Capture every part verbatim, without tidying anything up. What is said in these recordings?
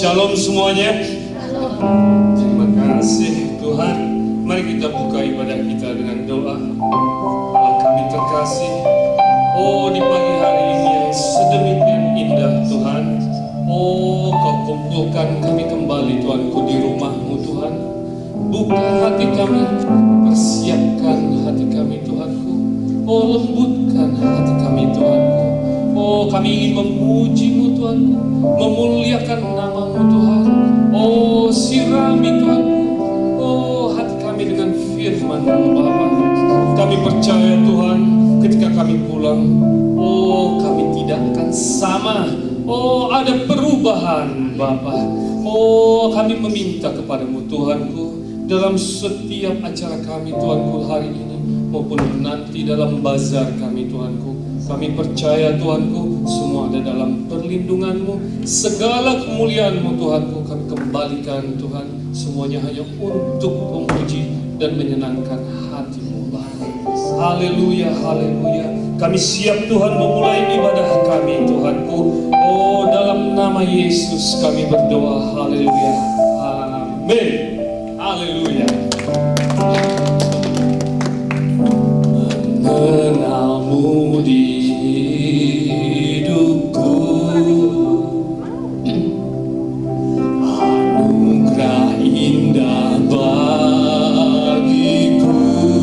Shalom semuanya. Terima kasih Tuhan. Mari kita buka ibadah kita dengan doa. Allah kami terkasih, oh di pagi hari ini yang sedemikian indah Tuhan, oh Kau kumpulkan kami kembali Tuhanku di rumah-Mu Tuhan. Buka hati kami, persiapkan hati kami Tuhanku, oh lembutkan hati kami Tuhanku. Oh kami ingin memuji-Mu Tuhanku, memuliakan nama-Mu Tuhan. Oh sirami Tuhanku, oh hati kami dengan firman-Mu Bapa. Kami percaya Tuhan, ketika kami pulang, oh kami tidak akan sama. Oh ada perubahan Bapa. Oh kami meminta kepadamu Tuhanku, dalam setiap acara kami Tuhanku hari ini, maupun nanti dalam bazar kami Tuhanku, kami percaya Tuhanku, semua ada dalam perlindungan-Mu. Segala kemuliaan-Mu Tuhanku kami kembalikan Tuhan, semuanya hanya untuk memuji dan menyenangkan hati-Mu Bapa. Haleluya, haleluya. Kami siap Tuhan memulai ibadah kami Tuhanku. Oh dalam nama Yesus kami berdoa. Haleluya, amin. Haleluya. Mengenalmu di hidupku, anugerah indah bagiku,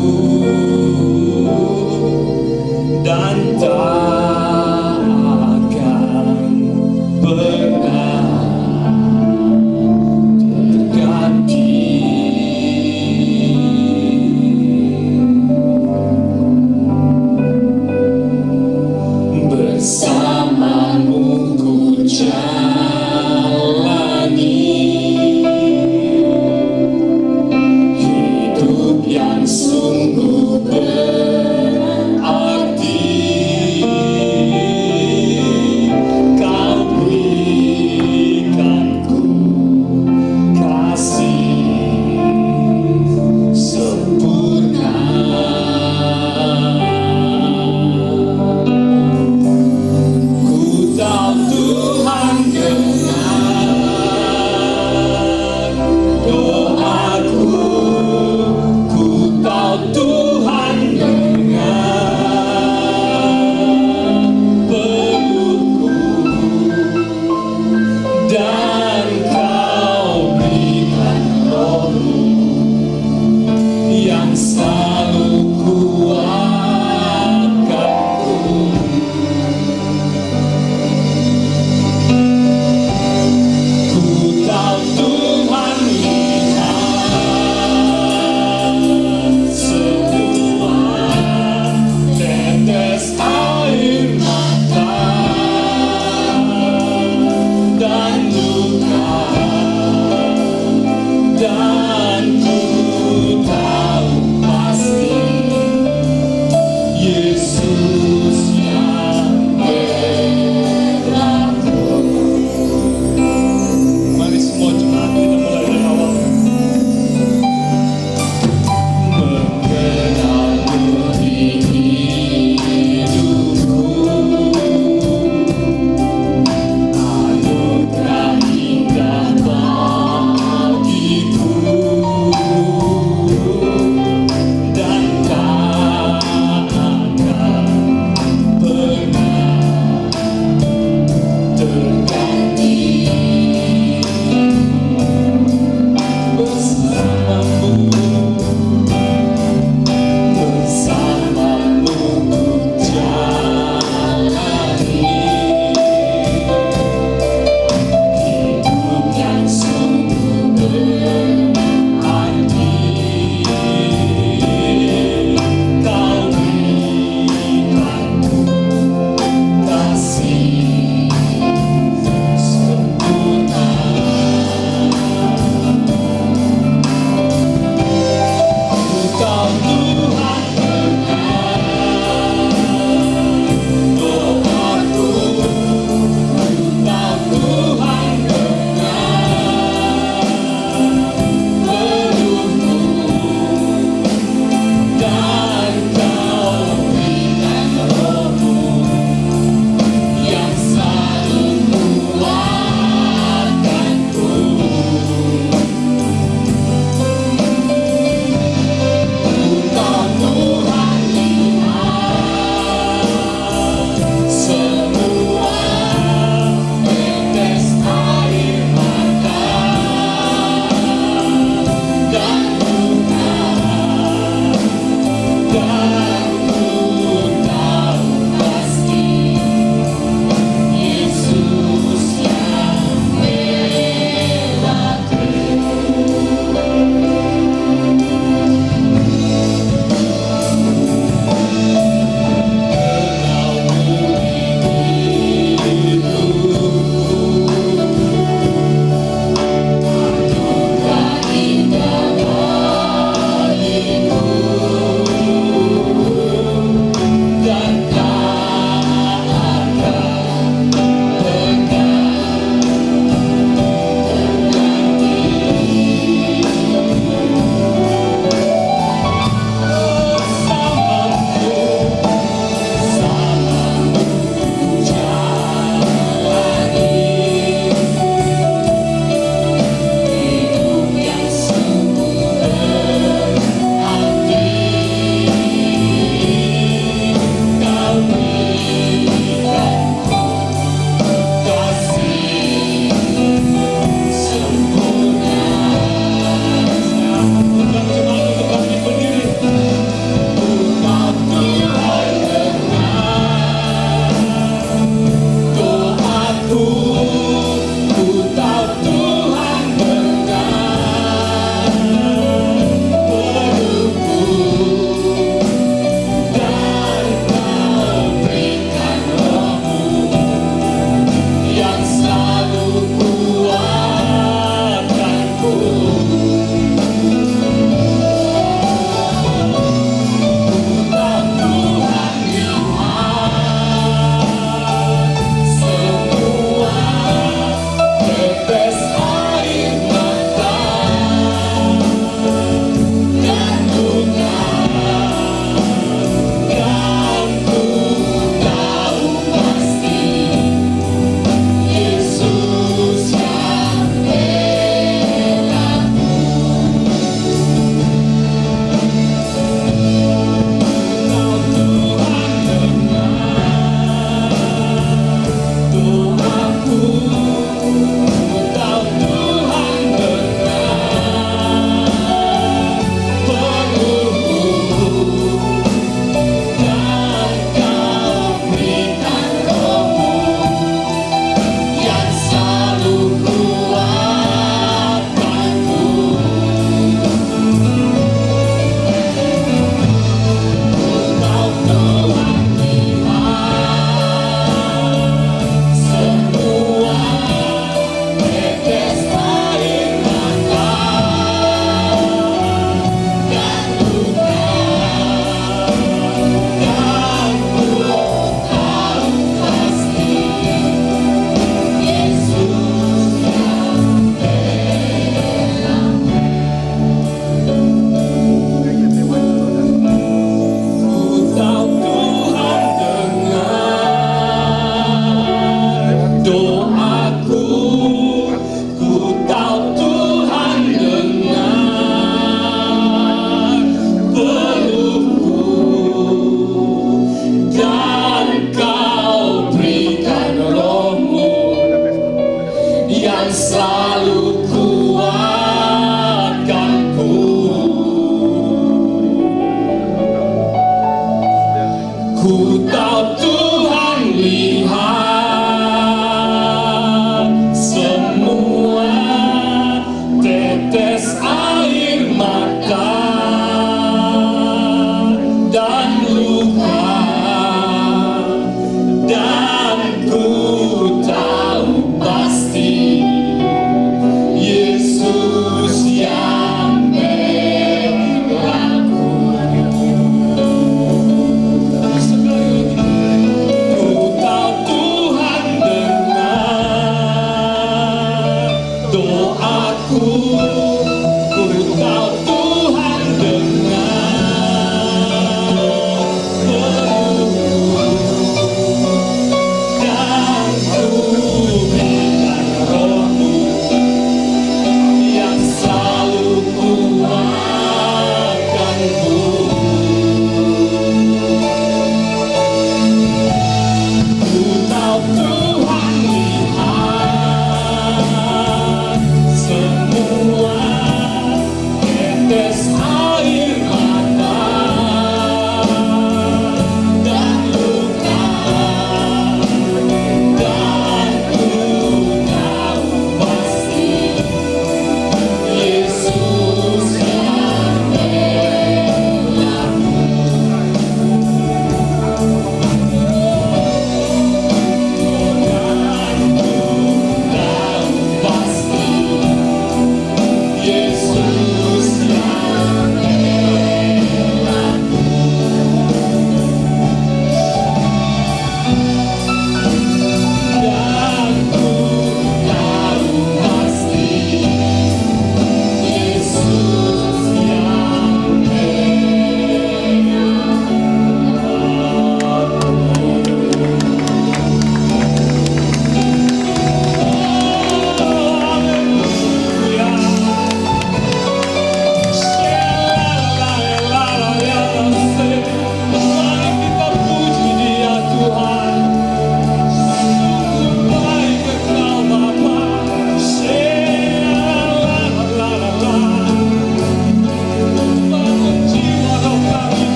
dan tak akan pernah terganti.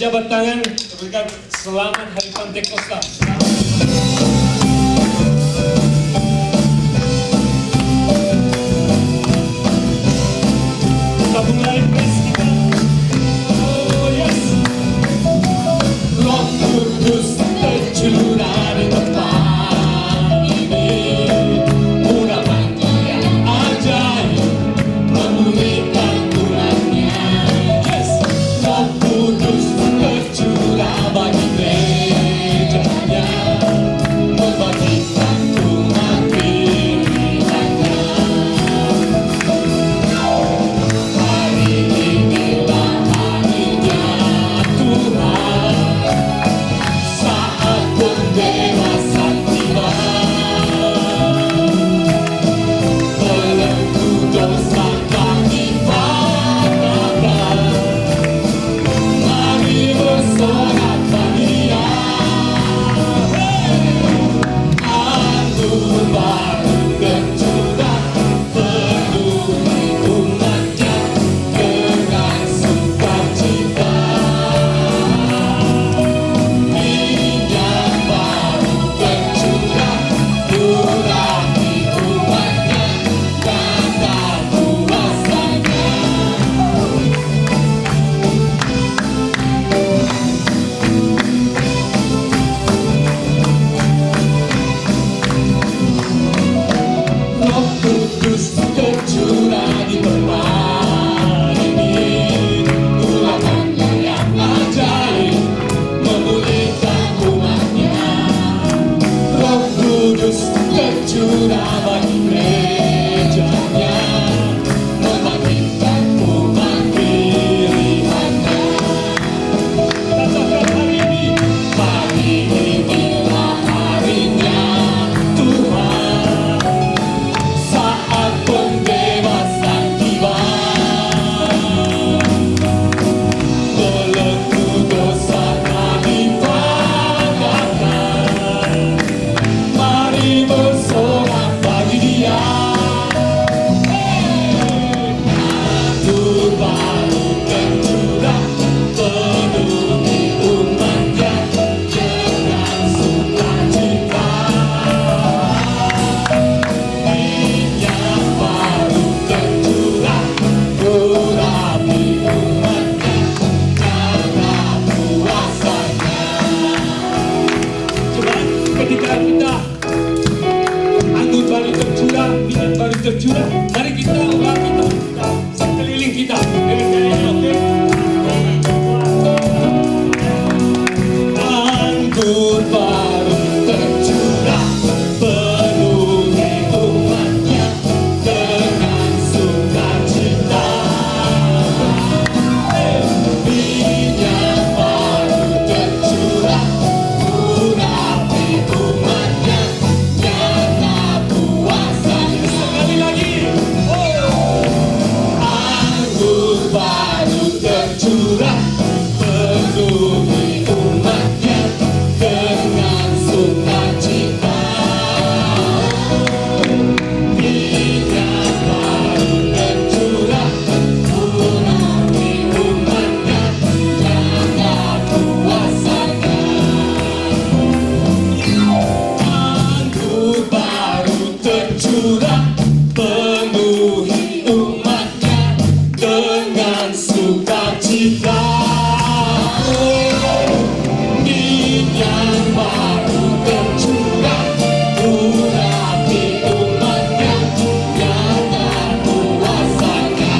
jabat tangan, berikan selamat Hari Pantekosta. Kita mulai praise kita. Oh yes. Roh Kudus tercurah di tempat ini, urapannya yang ajaib memulihkan tulangnya. Yes. Roh Kudus tercurah bagi gerejanya, membagikan umat pilihannya. Hari inilah harinya Tuhan, saat pembebasan tiba. Belenggu dosa kami patahkan, mari bersorak bagi Dia. Anggur baru tercurah, penuhi umatnya dengan sukacita. Minyak baru tercurah, urapi umatnya karena kuasanya. Roh Kudus tercurah di tempat ini, urapannya yang ajaib memulihkan umatnya. Roh Kudus tercurah bagi gerejanya, membangkitkan umat pilihannya. Katakan hari ini, hari inilah harinya Tuhan, saat pembebasan tiba. Belenggu dosa kami patahkan, mari bersorak bagi Dia. Anggur baru tercurah, penuhi umatnya dengan sukacita. Minyak baru tercurah, urapi umatnya karena kuasanya. Coba ketika kita anggur baru tercurah, minyak baru tercurah, mari kita urapi teman kita sekeliling kita dengan gaya, oke? Anggur baru tercurah, penuhi umatnya dengan sukacita. Minyak baru tercurah, urapi umatnya karena kuasanya. Sekali lagi. Anggur baru tercurah, penuhi umatnya dengan sukacita. Minyak baru tercurah, urapi umatnya karena kuasanya. Anggur baru tercurah, penuhi umatnya dengan sukacita. Minyak baru tercurah, urapi umatnya karena kuasanya.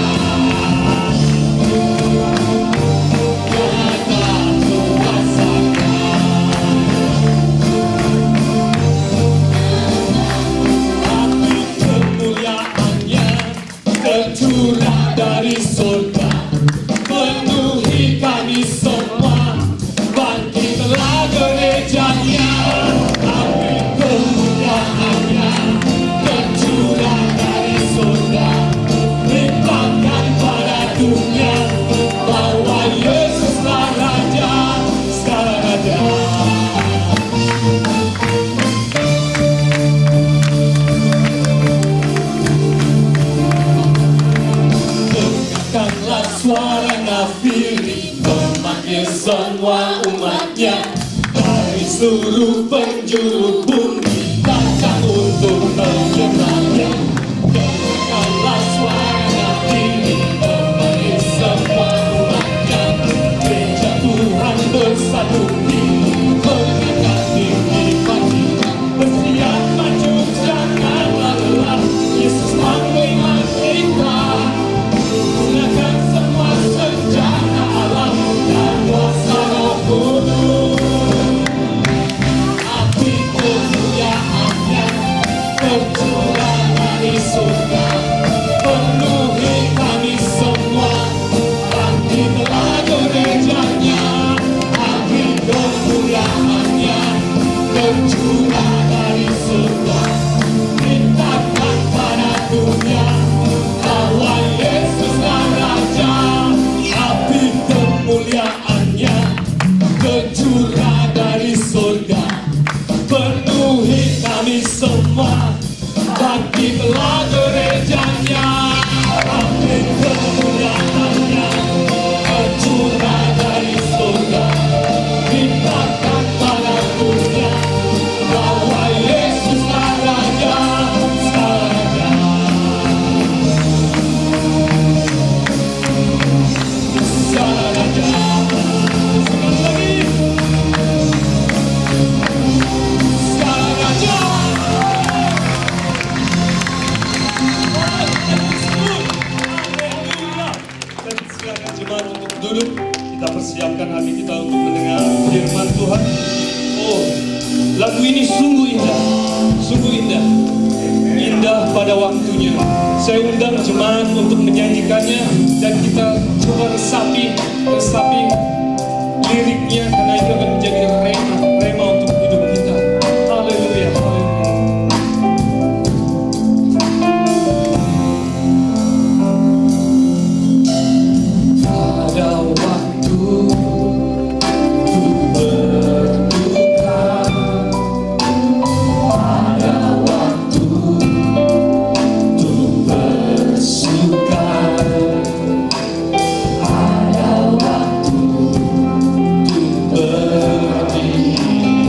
Karena kuasanya. Api kemuliaannya tercurah dari surga, penuhi kami semua. Bangkitlah gerejanya. Api kemuliaannya tercurah dari surga, limpahkan pada dunia bahwa Yesuslah Raja, sekarang ada. Dengarkanlah suara nafiri memanggil panggil semua umatnya dari seluruh penjuru bumi, datang untuk menyembahnya. Dengarkanlah suara ini, memanggil semua umatnya. Gereja Tuhan bersatu ini, mengangkat tinggi pagi, bersiap maju janganlah lelah. Yesus panggillah kita, gunakan semua senjata alam dan kuasa Roh Kudus. Api kemuliaan-Nya tercurah dari surga, penuhi kami semua. Bangkitlah gereja-Nya, api kemuliaan-Nya tercurah dari surga. Beritakan pada dunia bahwa Yesuslah Raja. Api kemuliaan-Nya tercurah dari surga, penuhi kami semua. Bangkitlah gereja-Nya, api kemuliaan-Nya tercurah dari surga. Beritakan pada dunia bahwa Yesuslah Raja. Duduk, kita persiapkan hati kita untuk mendengar firman Tuhan. Oh, lagu ini sungguh indah, sungguh indah, indah pada waktunya. Saya undang jemaat untuk menyanyikannya dan kita coba resapi, resapi liriknya, karena itu akan menjadi rema, rema untuk hidup kita. Haleluya, haleluya. Pada waktu ku berduka, pada waktu ku bersuka, pada waktu ku berdiri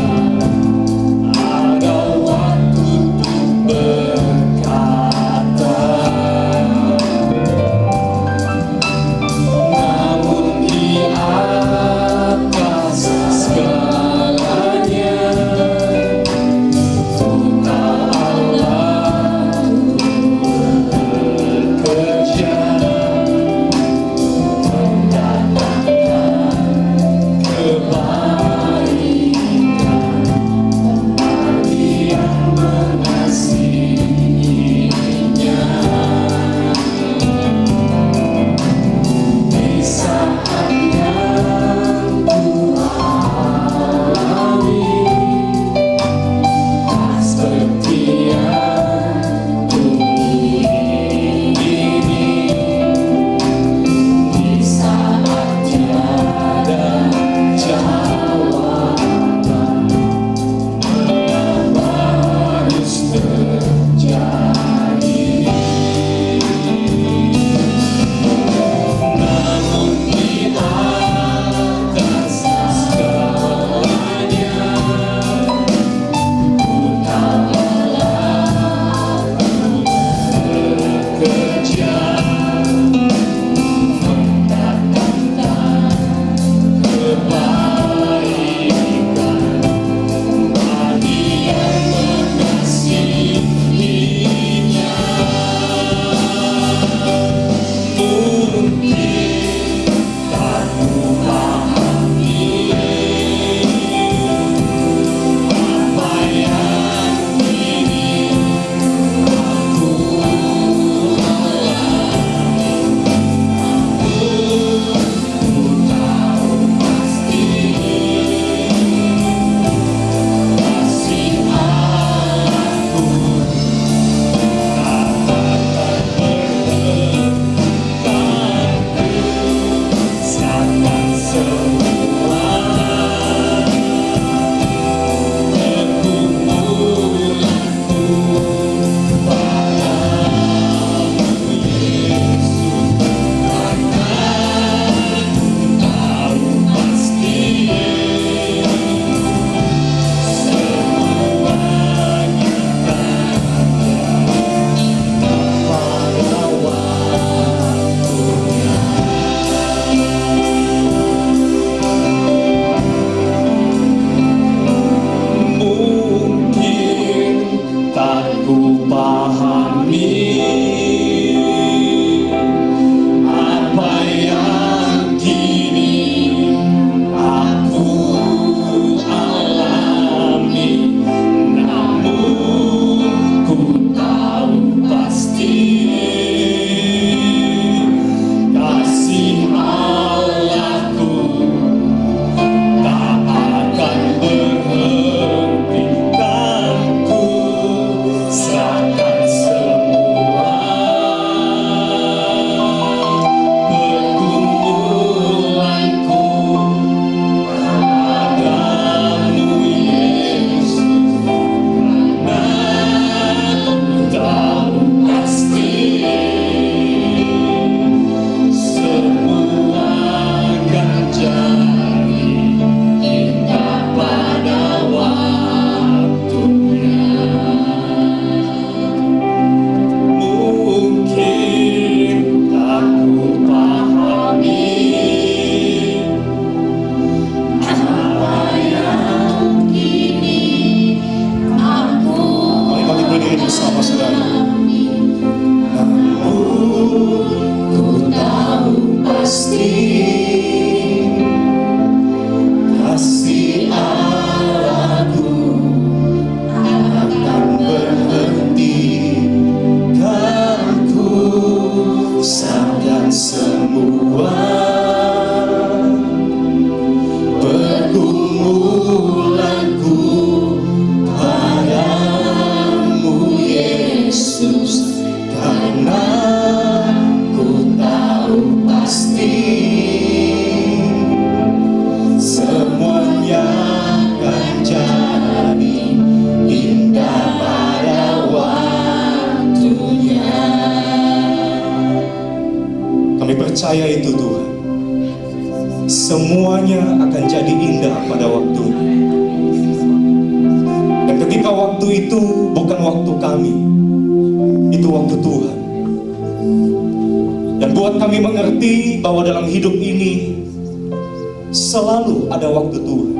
percaya itu Tuhan, semuanya akan jadi indah pada waktunya. Dan ketika waktu itu bukan waktu kami, itu waktu Tuhan. Dan buat kami mengerti bahwa dalam hidup ini selalu ada waktu Tuhan.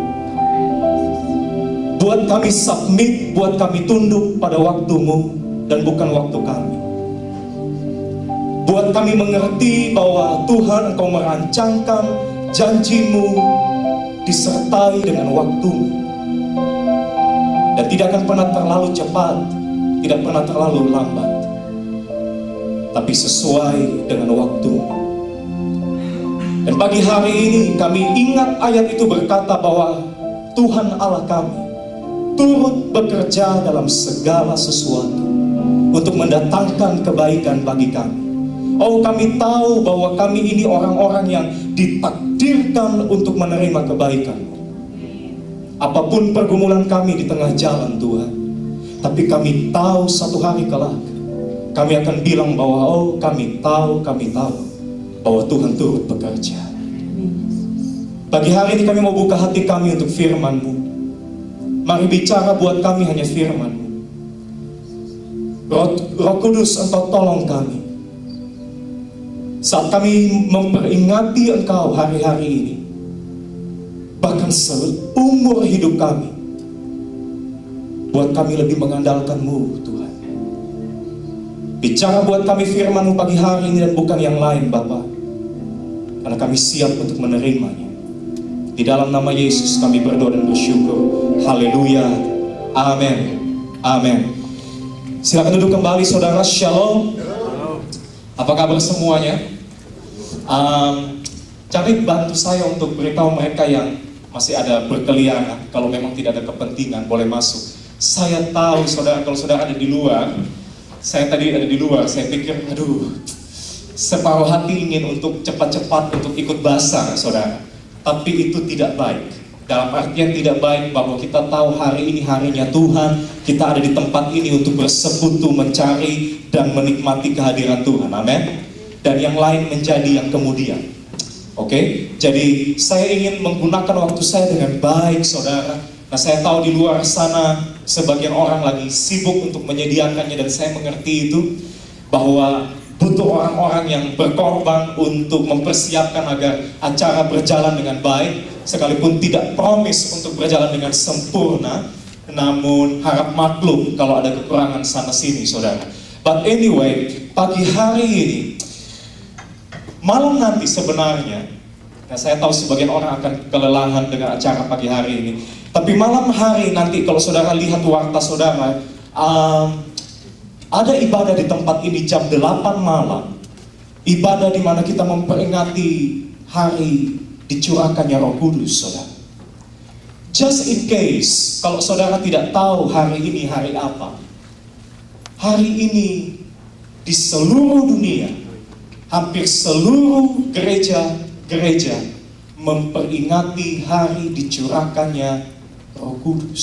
Buat kami submit, buat kami tunduk pada waktumu dan bukan waktu kami. Buat kami mengerti bahwa Tuhan, Engkau merancangkan janjimu disertai dengan waktumu. Dan tidak akan pernah terlalu cepat, tidak pernah terlalu lambat, tapi sesuai dengan waktumu. Dan pagi hari ini kami ingat ayat itu berkata bahwa Tuhan Allah kami turut bekerja dalam segala sesuatu untuk mendatangkan kebaikan bagi kami. Oh, kami tahu bahwa kami ini orang-orang yang ditakdirkan untuk menerima kebaikan. Apapun pergumulan kami di tengah jalan Tuhan, tapi kami tahu satu hari kelak kami akan bilang bahwa oh kami tahu, kami tahu bahwa Tuhan turut bekerja. Pagi hari ini kami mau buka hati kami untuk firman-Mu. Mari bicara buat kami hanya firman-Mu. Roh, Roh Kudus, Engkau tolong kami saat kami memperingati Engkau hari-hari ini, bahkan seumur hidup kami. Buat kami lebih mengandalkan-Mu Tuhan. Bicara buat kami firman-Mu pagi hari ini dan bukan yang lain Bapa, karena kami siap untuk menerimanya. Di dalam nama Yesus kami berdoa dan bersyukur. Haleluya. Amin. Amin. Silakan duduk kembali saudara. Shalom. Apa kabar semuanya? Um, cari bantu saya untuk beritahu mereka yang masih ada berkeliaran. Kalau memang tidak ada kepentingan boleh masuk. Saya tahu saudara, kalau saudara ada di luar, saya tadi ada di luar, saya pikir aduh, separuh hati ingin untuk cepat-cepat untuk ikut basar saudara. Tapi itu tidak baik. Dalam artian tidak baik bahwa kita tahu hari ini harinya Tuhan, kita ada di tempat ini untuk bersekutu, mencari dan menikmati kehadiran Tuhan. Amin. Dan yang lain menjadi yang kemudian. Oke, okay? Jadi saya ingin menggunakan waktu saya dengan baik saudara. Nah, saya tahu di luar sana sebagian orang lagi sibuk untuk menyediakannya, dan saya mengerti itu bahwa butuh orang-orang yang berkorban untuk mempersiapkan agar acara berjalan dengan baik, sekalipun tidak promis untuk berjalan dengan sempurna, namun harap maklum kalau ada kekurangan sana sini saudara. But anyway, pagi hari ini, malam nanti sebenarnya, nah saya tahu sebagian orang akan kelelahan dengan acara pagi hari ini, tapi malam hari nanti kalau saudara lihat warta saudara, um, ada ibadah di tempat ini jam delapan malam. Ibadah di mana kita memperingati hari dicurahkannya Roh Kudus, saudara. Just in case, kalau saudara tidak tahu hari ini hari apa. Hari ini di seluruh dunia, hampir seluruh gereja-gereja memperingati hari dicurahkannya Roh Kudus.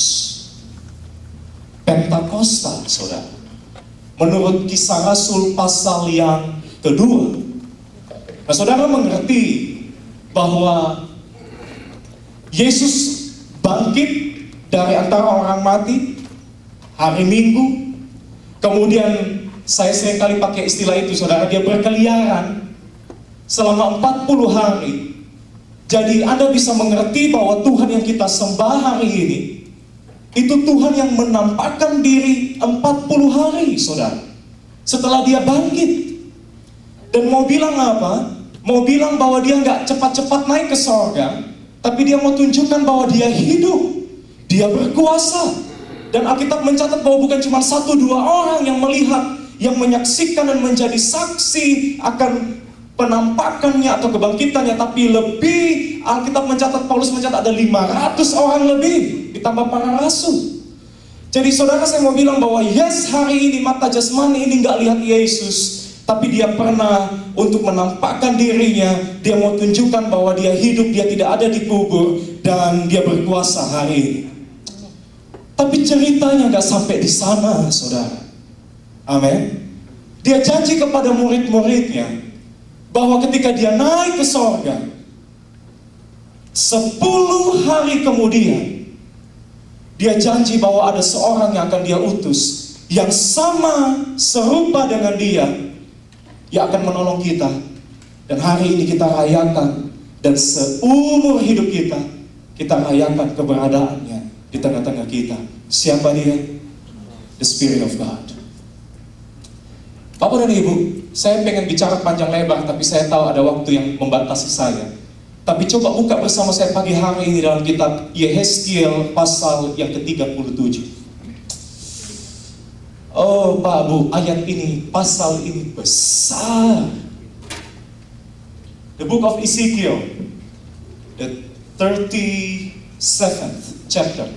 Pentakosta, saudara. Menurut Kisah Rasul pasal yang kedua. Nah, saudara mengerti bahwa Yesus bangkit dari antara orang mati hari Minggu. Kemudian saya seringkali pakai istilah itu saudara, dia berkeliaran selama empat puluh hari. Jadi Anda bisa mengerti bahwa Tuhan yang kita sembah hari ini, itu Tuhan yang menampakkan diri empat puluh hari, saudara. Setelah dia bangkit. Dan mau bilang apa? Mau bilang bahwa dia nggak cepat-cepat naik ke sorga, tapi dia mau tunjukkan bahwa dia hidup. Dia berkuasa. Dan Alkitab mencatat bahwa bukan cuma satu dua orang yang melihat, yang menyaksikan dan menjadi saksi akan penampakannya atau kebangkitannya, tapi lebih, Alkitab mencatat, Paulus mencatat ada lima ratus orang lebih, ditambah para rasul. Jadi saudara, saya mau bilang bahwa yes, hari ini mata jasmani ini nggak lihat Yesus, tapi dia pernah untuk menampakkan dirinya. Dia mau tunjukkan bahwa dia hidup, dia tidak ada di kubur, dan dia berkuasa hari ini. Tapi ceritanya nggak sampai di sana, saudara. Amin. Dia janji kepada murid-muridnya bahwa ketika dia naik ke sorga, sepuluh hari kemudian, dia janji bahwa ada seorang yang akan dia utus, yang sama serupa dengan dia, yang akan menolong kita. Dan hari ini kita rayakan, dan seumur hidup kita, kita rayakan keberadaannya di tengah-tengah kita. Siapa dia? The Spirit of God. Bapak dan Ibu, saya pengen bicara panjang lebar, tapi saya tahu ada waktu yang membatasi saya. Tapi coba buka bersama saya pagi hari ini dalam kitab Yehezkiel pasal yang ke tiga puluh tujuh. Oh Pak Bu, ayat ini, pasal ini besar. The book of Ezekiel, the thirty-seventh chapter,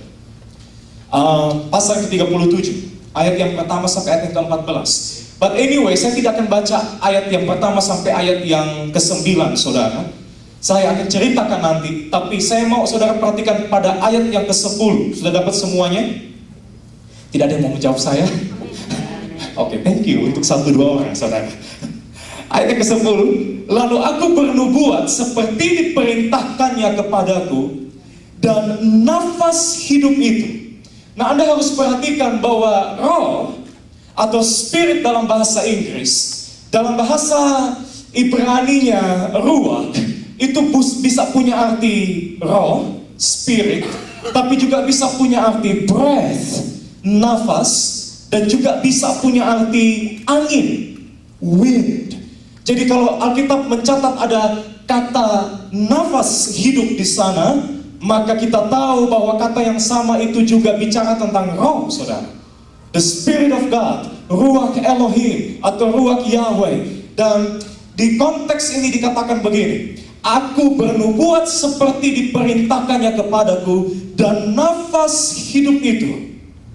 uh, pasal ke tiga puluh tujuh, ayat yang pertama sampai ayat yang ke empat belas. But anyway, saya tidak akan baca ayat yang pertama sampai ayat yang ke sembilan, saudara. Saya akan ceritakan nanti, tapi saya mau saudara perhatikan pada ayat yang ke sepuluh. Sudah dapat semuanya? Tidak ada yang mau menjawab saya? Oke, okay, thank you untuk satu dua orang, saudara. Ayat yang ke sepuluh, lalu aku bernubuat seperti diperintahkannya kepadaku, dan nafas hidup itu. Nah, Anda harus perhatikan bahwa roh atau spirit dalam bahasa Inggris, dalam bahasa Ibraninya ruach, itu bisa punya arti roh, spirit, tapi juga bisa punya arti breath, nafas, dan juga bisa punya arti angin, wind. Jadi kalau Alkitab mencatat ada kata nafas hidup di sana, maka kita tahu bahwa kata yang sama itu juga bicara tentang roh, saudara. The Spirit of God, ruach Elohim atau ruach Yahweh. Dan di konteks ini dikatakan begini, aku bernubuat seperti diperintahkannya kepadaku, dan nafas hidup itu.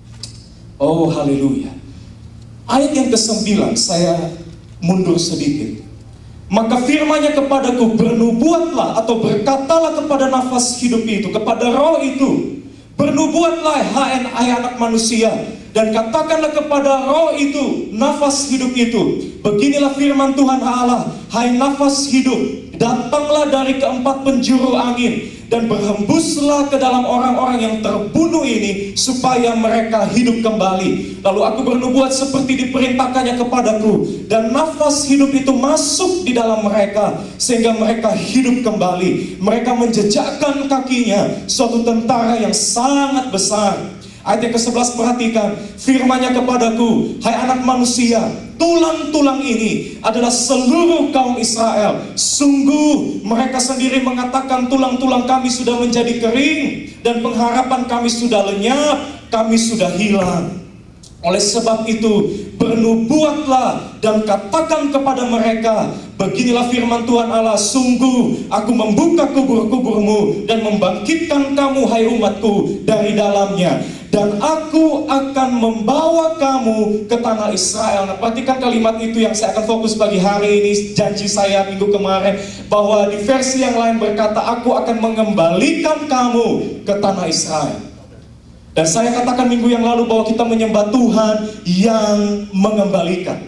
Oh haleluya. Ayat yang kesembilan, saya mundur sedikit. Maka firman-Nya kepadaku, bernubuatlah atau berkatalah kepada nafas hidup itu, kepada roh itu, bernubuatlah hai anak manusia, dan katakanlah kepada roh itu, nafas hidup itu, beginilah firman Tuhan Allah, hai nafas hidup, datanglah dari keempat penjuru angin, dan berhembuslah ke dalam orang-orang yang terbunuh ini, supaya mereka hidup kembali. Lalu aku bernubuat seperti diperintahkannya kepadaku, dan nafas hidup itu masuk di dalam mereka, sehingga mereka hidup kembali. Mereka menjejakkan kakinya suatu tentara yang sangat besar. Ayat yang ke sebelas, perhatikan firman-Nya kepadaku, hai anak manusia, tulang-tulang ini adalah seluruh kaum Israel. Sungguh mereka sendiri mengatakan, tulang-tulang kami sudah menjadi kering, dan pengharapan kami sudah lenyap, kami sudah hilang. Oleh sebab itu, bernubuatlah dan katakan kepada mereka, beginilah firman Tuhan Allah, sungguh aku membuka kubur-kuburmu dan membangkitkan kamu, hai umatku, dari dalamnya, dan aku akan membawa kamu ke tanah Israel. Nah, perhatikan kalimat itu yang saya akan fokus pagi hari ini. Janji saya minggu kemarin, bahwa di versi yang lain berkata, aku akan mengembalikan kamu ke tanah Israel. Dan saya katakan minggu yang lalu bahwa kita menyembah Tuhan yang mengembalikan,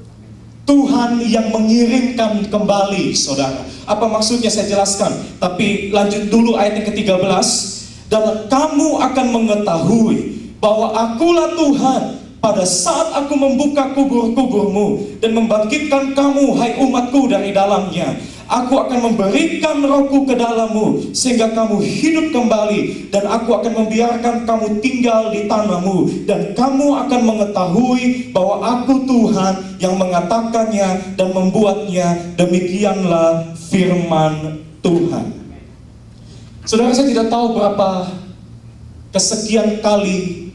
Tuhan yang mengirimkan kembali, saudara. Apa maksudnya saya jelaskan, tapi lanjut dulu ayat yang ke tiga belas. Dan kamu akan mengetahui bahwa akulah Tuhan pada saat aku membuka kubur-kuburmu dan membangkitkan kamu, hai umatku, dari dalamnya. Aku akan memberikan rohku ke dalammu sehingga kamu hidup kembali, dan aku akan membiarkan kamu tinggal di tanahmu, dan kamu akan mengetahui bahwa aku Tuhan yang mengatakannya dan membuatnya. Demikianlah firman Tuhan. Saudara, saya tidak tahu berapa kesekian kali,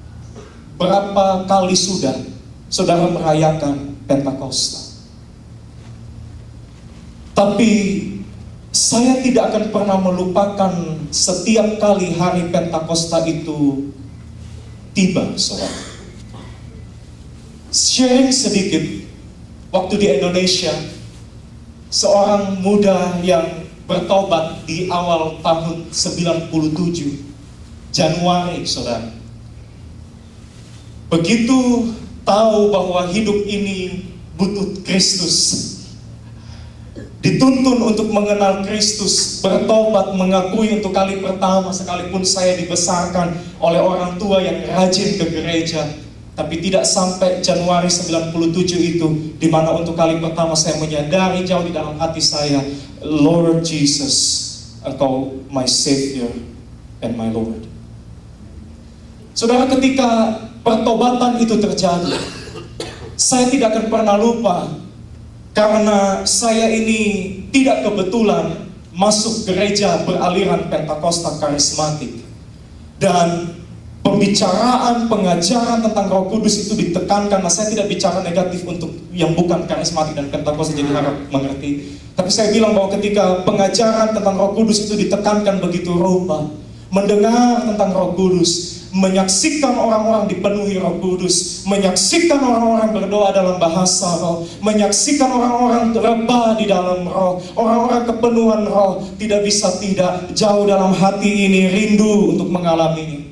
berapa kali sudah saudara merayakan Pentakosta. Tapi saya tidak akan pernah melupakan setiap kali hari Pentakosta itu tiba, saudara. Sharing sedikit, waktu di Indonesia, seorang muda yang bertobat di awal tahun sembilan puluh tujuh, Januari, saudara. Begitu tahu bahwa hidup ini butuh Kristus, dituntun untuk mengenal Kristus, bertobat, mengakui untuk kali pertama, sekalipun saya dibesarkan oleh orang tua yang rajin ke gereja, tapi tidak sampai Januari sembilan puluh tujuh itu, di mana untuk kali pertama saya menyadari jauh di dalam hati saya, Lord Jesus, Engkau my Savior and my Lord. Saudara, ketika pertobatan itu terjadi, saya tidak akan pernah lupa, karena saya ini tidak kebetulan masuk gereja beraliran Pentakosta karismatik. Dan pembicaraan, pengajaran tentang Roh Kudus itu ditekankan. Nah, saya tidak bicara negatif untuk yang bukan karismatik dan Pentakosta, jadi harap mengerti. Tapi saya bilang bahwa ketika pengajaran tentang Roh Kudus itu ditekankan begitu rupa, mendengar tentang Roh Kudus, menyaksikan orang-orang dipenuhi Roh Kudus, menyaksikan orang-orang berdoa dalam bahasa Roh, menyaksikan orang-orang rebah di dalam Roh, orang-orang kepenuhan Roh, tidak bisa tidak jauh dalam hati ini rindu untuk mengalaminya.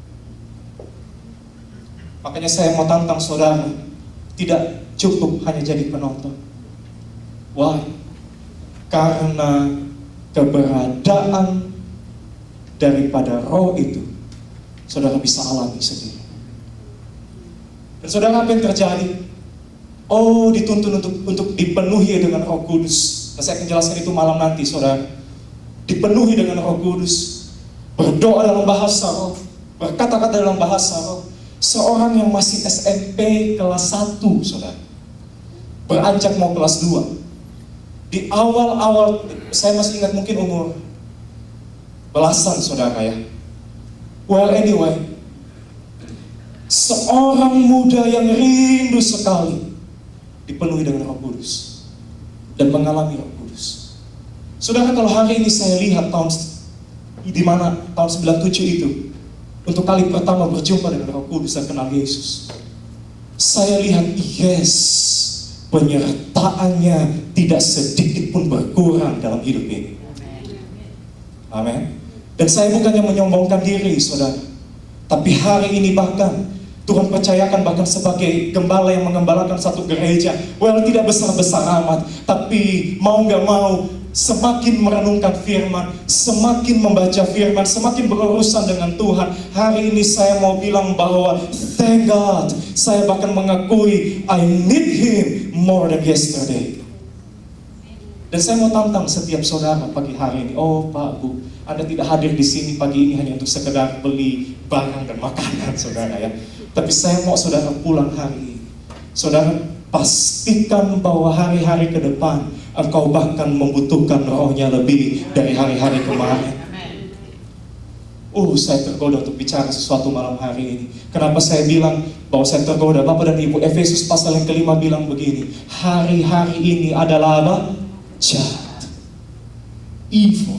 Makanya saya mau tantang saudara, tidak cukup hanya jadi penonton. Why? Karena keberadaan daripada Roh itu saudara bisa alami sendiri. Dan saudara, apa yang terjadi? Oh, dituntun untuk untuk dipenuhi dengan Roh Kudus. Nah, saya akan jelaskan itu malam nanti, saudara. Dipenuhi dengan Roh Kudus, berdoa dalam bahasa Roh, berkata-kata dalam bahasa Roh. Seorang yang masih S M P kelas satu, saudara, beranjak mau kelas dua. Di awal-awal, saya masih ingat mungkin umur belasan, saudara ya. Well, anyway, seorang muda yang rindu sekali dipenuhi dengan Roh Kudus dan mengalami Roh Kudus. Saudara, kalau hari ini saya lihat tahun di mana tahun sembilan puluh tujuh itu, untuk kali pertama berjumpa dengan Roh Kudus dan kenal Yesus, saya lihat yes, penyertaannya tidak sedikit pun berkurang dalam hidup ini. Amin. Dan saya bukannya menyombongkan diri, saudara, tapi hari ini bahkan Tuhan percayakan bahkan sebagai gembala yang mengembalakan satu gereja, well, tidak besar-besar amat, tapi mau gak mau, semakin merenungkan firman, semakin membaca firman, semakin berurusan dengan Tuhan. Hari ini saya mau bilang bahwa thank God, saya bahkan mengakui I need Him more than yesterday. Dan saya mau tantang setiap saudara pagi hari ini, oh Pak, Bu, Anda tidak hadir di sini pagi ini hanya untuk sekedar beli barang dan makanan, saudara ya. Tapi saya mau saudara pulang hari ini, saudara pastikan bahwa hari-hari ke depan engkau bahkan membutuhkan Rohnya lebih dari hari-hari kemarin. Oh, saya tergoda untuk bicara sesuatu malam hari ini. Kenapa saya bilang bahwa saya tergoda? Bapak dan Ibu, Efesus pasal yang kelima bilang begini, hari-hari ini adalah apa? Jahat, evil.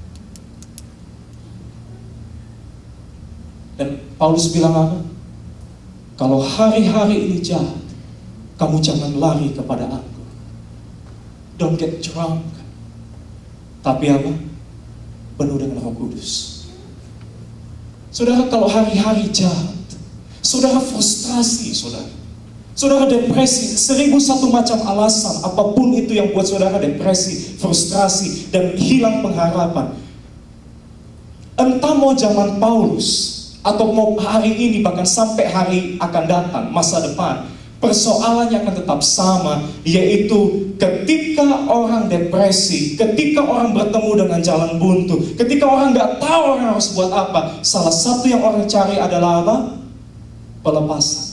Dan Paulus bilang apa? Kalau hari-hari ini jahat, kamu jangan lari kepada aku. Don't get drunk. Tapi apa? Penuh dengan Roh Kudus. Saudara, kalau hari-hari jahat, saudara frustrasi, saudara. Saudara depresi, seribu satu macam alasan, apapun itu yang buat saudara depresi, frustrasi, dan hilang pengharapan. Entah mau zaman Paulus, atau mau hari ini, bahkan sampai hari akan datang, masa depan, persoalannya akan tetap sama, yaitu ketika orang depresi, ketika orang bertemu dengan jalan buntu, ketika orang nggak tahu orang harus buat apa, salah satu yang orang cari adalah apa? Pelepasan.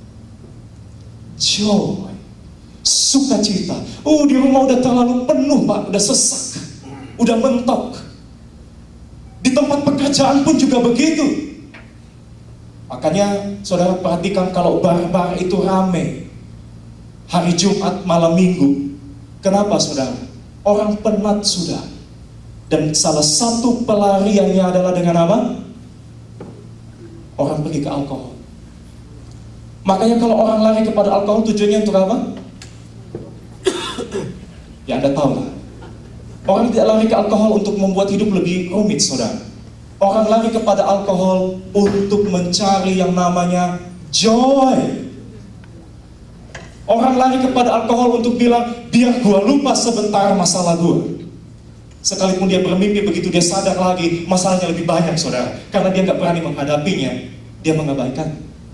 Joy, sukacita. Oh, di rumah udah terlalu penuh, Pak, udah sesak, udah mentok. Di tempat pekerjaan pun juga begitu. Makanya saudara perhatikan kalau bar-bar itu rame hari Jumat malam Minggu. Kenapa, saudara? Orang penat sudah. Dan salah satu pelariannya adalah dengan apa? Orang pergi ke alkohol. Makanya kalau orang lari kepada alkohol tujuannya untuk apa? Ya, Anda tahu lah. Orang tidak lari ke alkohol untuk membuat hidup lebih rumit, saudara. Orang lari kepada alkohol untuk mencari yang namanya joy. Orang lari kepada alkohol untuk bilang, biar gua lupa sebentar masalah gua. Sekalipun dia bermimpi, begitu dia sadar lagi, masalahnya lebih banyak, saudara. Karena dia nggak berani menghadapinya, dia mengabaikan.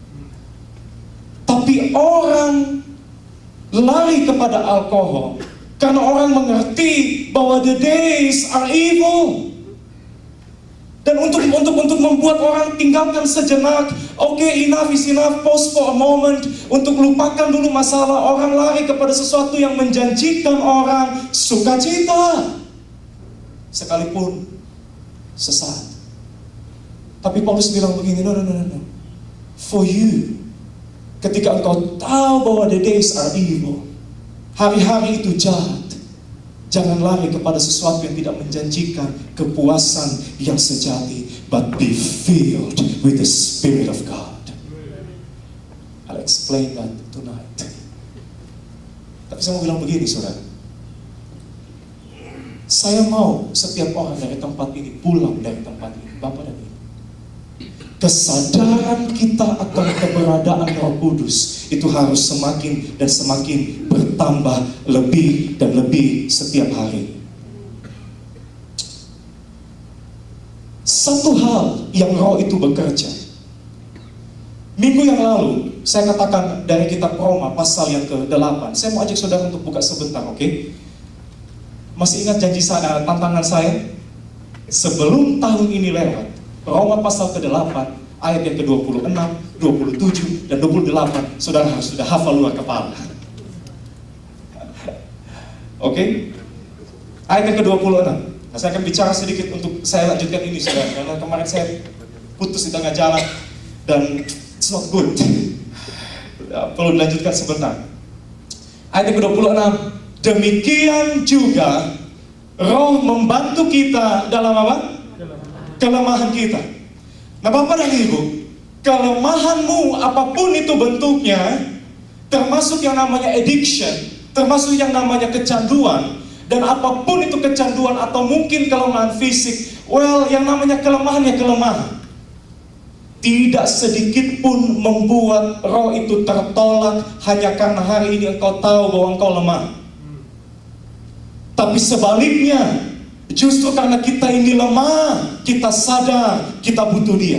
Tapi orang lari kepada alkohol karena orang mengerti bahwa the days are evil. Dan untuk untuk untuk membuat orang tinggalkan sejenak, oke, okay, enough is enough, pause for a moment, untuk lupakan dulu masalah, orang lari kepada sesuatu yang menjanjikan orang sukacita, sekalipun sesat. Tapi Paulus bilang begini, no, no, no, no, no. For you, ketika engkau tahu bahwa the days are evil, hari-hari itu jahat, jangan lari kepada sesuatu yang tidak menjanjikan kepuasan yang sejati, but be filled with the Spirit of God. I'll explain that tonight. Tapi saya mau bilang begini, saudara. Saya mau setiap orang dari tempat ini pulang dari tempat ini, Bapak dan Ibu. Kesadaran kita akan keberadaan Roh Kudus itu harus semakin dan semakin bertambah lebih dan lebih setiap hari. Satu hal yang Roh itu bekerja. Minggu yang lalu saya katakan dari kitab Roma pasal yang ke delapan. Saya mau ajak saudara untuk buka sebentar, oke? Okay? Masih ingat janji saya, tantangan saya? Sebelum tahun ini lewat, Roma pasal ke delapan, ayat yang ke dua puluh enam, dua puluh tujuh, dan dua puluh delapan, saudara harus sudah hafal luar kepala. Oke? Okay? Ayat yang ke dua puluh enam. Nah, saya akan bicara sedikit untuk saya lanjutkan ini, saudara, karena kemarin saya putus di tengah jalan, dan it's not good. Perlu dilanjutkan sebentar. Ayat yang ke dua puluh enam. Demikian juga Roh membantu kita dalam apa? Kelemahan kita. Nah, Bapak dan Ibu, kelemahanmu apapun itu bentuknya, termasuk yang namanya addiction, termasuk yang namanya kecanduan, dan apapun itu kecanduan atau mungkin kelemahan fisik, well, yang namanya kelemahan ya kelemahan. Tidak sedikit pun membuat roh itu tertolak hanya karena hari ini engkau tahu bahwa engkau lemah. Tapi sebaliknya, justru karena kita ini lemah, kita sadar kita butuh Dia.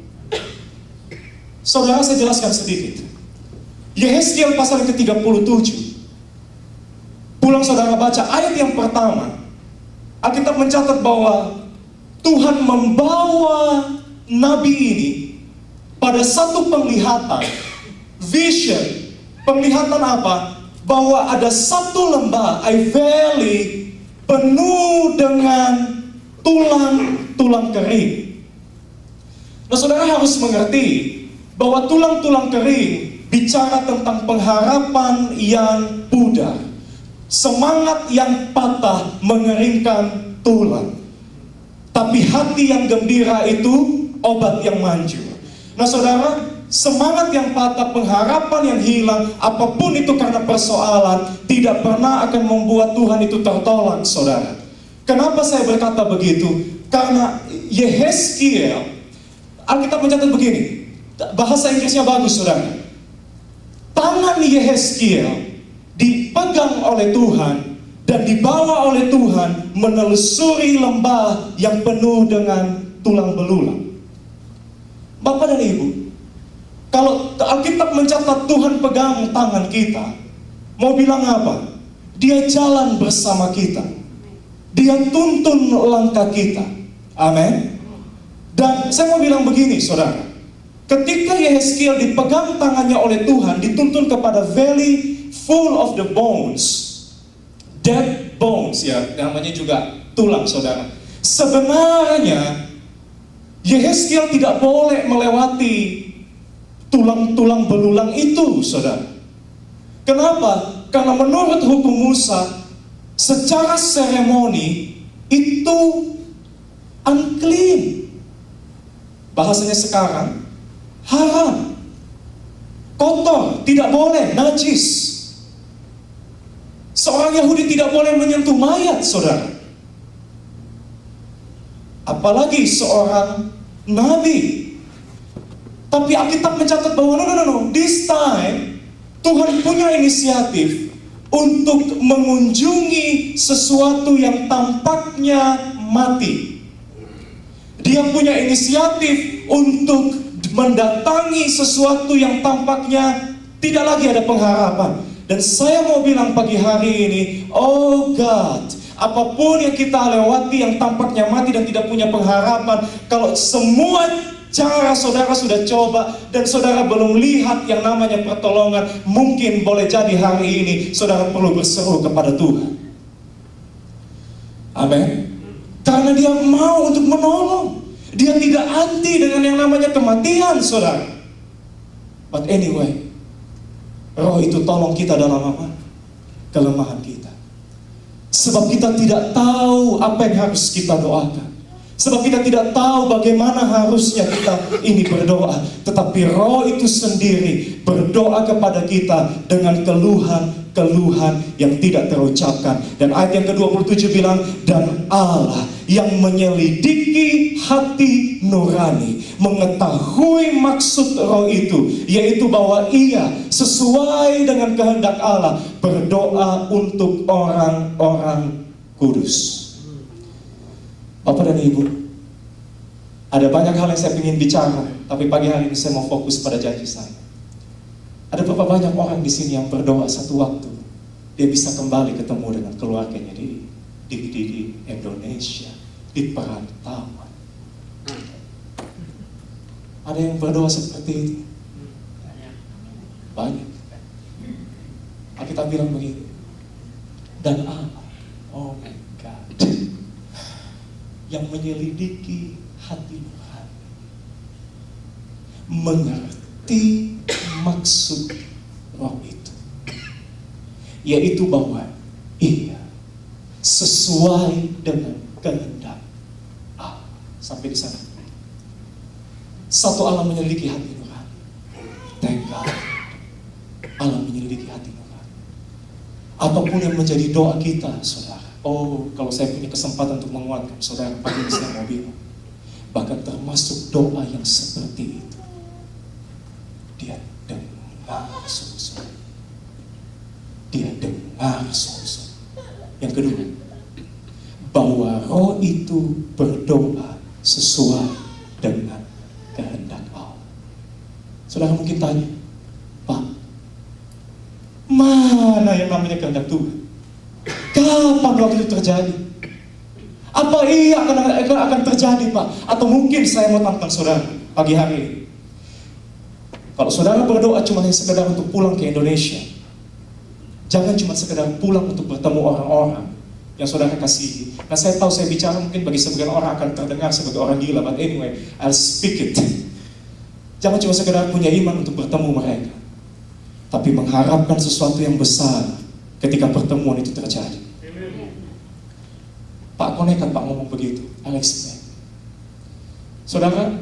Saudara, saya jelaskan sedikit. Yehezkiel pasal yang ke tiga puluh tujuh. Pulang saudara baca ayat yang pertama. Alkitab mencatat bahwa Tuhan membawa nabi ini pada satu penglihatan, vision. Penglihatan apa? Bahwa ada satu lembah, a valley, penuh dengan tulang-tulang kering. Nah, saudara harus mengerti bahwa tulang-tulang kering bicara tentang pengharapan yang pudar, semangat yang patah mengeringkan tulang. Tapi hati yang gembira itu obat yang manjur. Nah, saudara, semangat yang patah, pengharapan yang hilang, apapun itu karena persoalan, tidak pernah akan membuat Tuhan itu tertolak, saudara. Kenapa saya berkata begitu? Karena Yehezkiel, Alkitab mencatat begini, bahasa Inggrisnya bagus, saudara. Tangan Yehezkiel dipegang oleh Tuhan dan dibawa oleh Tuhan menelusuri lembah yang penuh dengan tulang belulang. Bapak dan Ibu, kalau Alkitab mencatat Tuhan pegang tangan kita, mau bilang apa? Dia jalan bersama kita. Dia tuntun langkah kita. Amin. Dan saya mau bilang begini, saudara. Ketika Yehezkiel dipegang tangannya oleh Tuhan, dituntun kepada valley full of the bones, dead bones, ya, namanya juga tulang, saudara. Sebenarnya Yehezkiel tidak boleh melewati tulang-tulang belulang itu, saudara. Kenapa? Karena menurut hukum Musa, secara seremoni itu unclean. Bahasanya sekarang, haram, kotor, tidak boleh, najis. Seorang Yahudi tidak boleh menyentuh mayat, saudara. Apalagi seorang nabi. Tapi Alkitab mencatat bahwa no, no, no, no, this time Tuhan punya inisiatif untuk mengunjungi sesuatu yang tampaknya mati. Dia punya inisiatif untuk mendatangi sesuatu yang tampaknya tidak lagi ada pengharapan. Dan saya mau bilang pagi hari ini, oh God, apapun yang kita lewati yang tampaknya mati dan tidak punya pengharapan, kalau semua cara saudara sudah coba dan saudara belum lihat yang namanya pertolongan, mungkin boleh jadi hari ini saudara perlu berseru kepada Tuhan. Amin. Karena dia mau untuk menolong. Dia tidak anti dengan yang namanya kematian, saudara. But anyway, Roh itu tolong kita dalam apa? Kelemahan kita. Sebab kita tidak tahu apa yang harus kita doakan. Sebab kita tidak tahu bagaimana harusnya kita ini berdoa. Tetapi Roh itu sendiri berdoa kepada kita dengan keluhan-keluhan yang tidak terucapkan. Dan ayat yang ke dua puluh tujuh bilang, dan Allah yang menyelidiki hati nurani mengetahui maksud Roh itu, yaitu bahwa ia sesuai dengan kehendak Allah berdoa untuk orang-orang kudus. Bapak dan Ibu, ada banyak hal yang saya ingin bicara, tapi pagi hari ini saya mau fokus pada janji saya. Ada berapa banyak orang di sini yang berdoa satu waktu dia bisa kembali ketemu dengan keluarganya di di, di, di Indonesia, di perantauan. Ada yang berdoa seperti itu? Banyak. Kita bilang begini, dan Allah, oh my God, yang menyelidiki hati nurani, mengerti maksud Roh itu, yaitu bahwa ia sesuai dengan kehendak Allah. Sampai di sana. Satu, Allah menyelidiki hati nurani. Thank God. Allah menyelidiki hati nurani. Apapun yang menjadi doa kita, saudara. Oh, kalau saya punya kesempatan untuk menguatkan saudara, pagi ini saya mau bilang, bahkan termasuk doa yang seperti itu, dia dengar sungguh-sungguh. Dia dengar sungguh-sungguh. Yang kedua, bahwa Roh itu berdoa sesuai dengan kehendak Allah. Saudara mungkin tanya, Pak, mana yang namanya kehendak Tuhan? Kapan waktu itu terjadi? Apa iya akan, akan terjadi, Pak? Atau mungkin saya mau tantang saudara pagi hari ini. Kalau saudara berdoa cuma hanya sekedar untuk pulang ke Indonesia, jangan cuma sekedar pulang untuk bertemu orang-orang yang saudara kasihi. Nah, saya tahu saya bicara mungkin bagi sebagian orang akan terdengar sebagai orang gila, but anyway, I'll speak it. Jangan cuma sekedar punya iman untuk bertemu mereka, tapi mengharapkan sesuatu yang besar ketika pertemuan itu terjadi. Pak, kok nekat Pak ngomong begitu? Alex, saudara,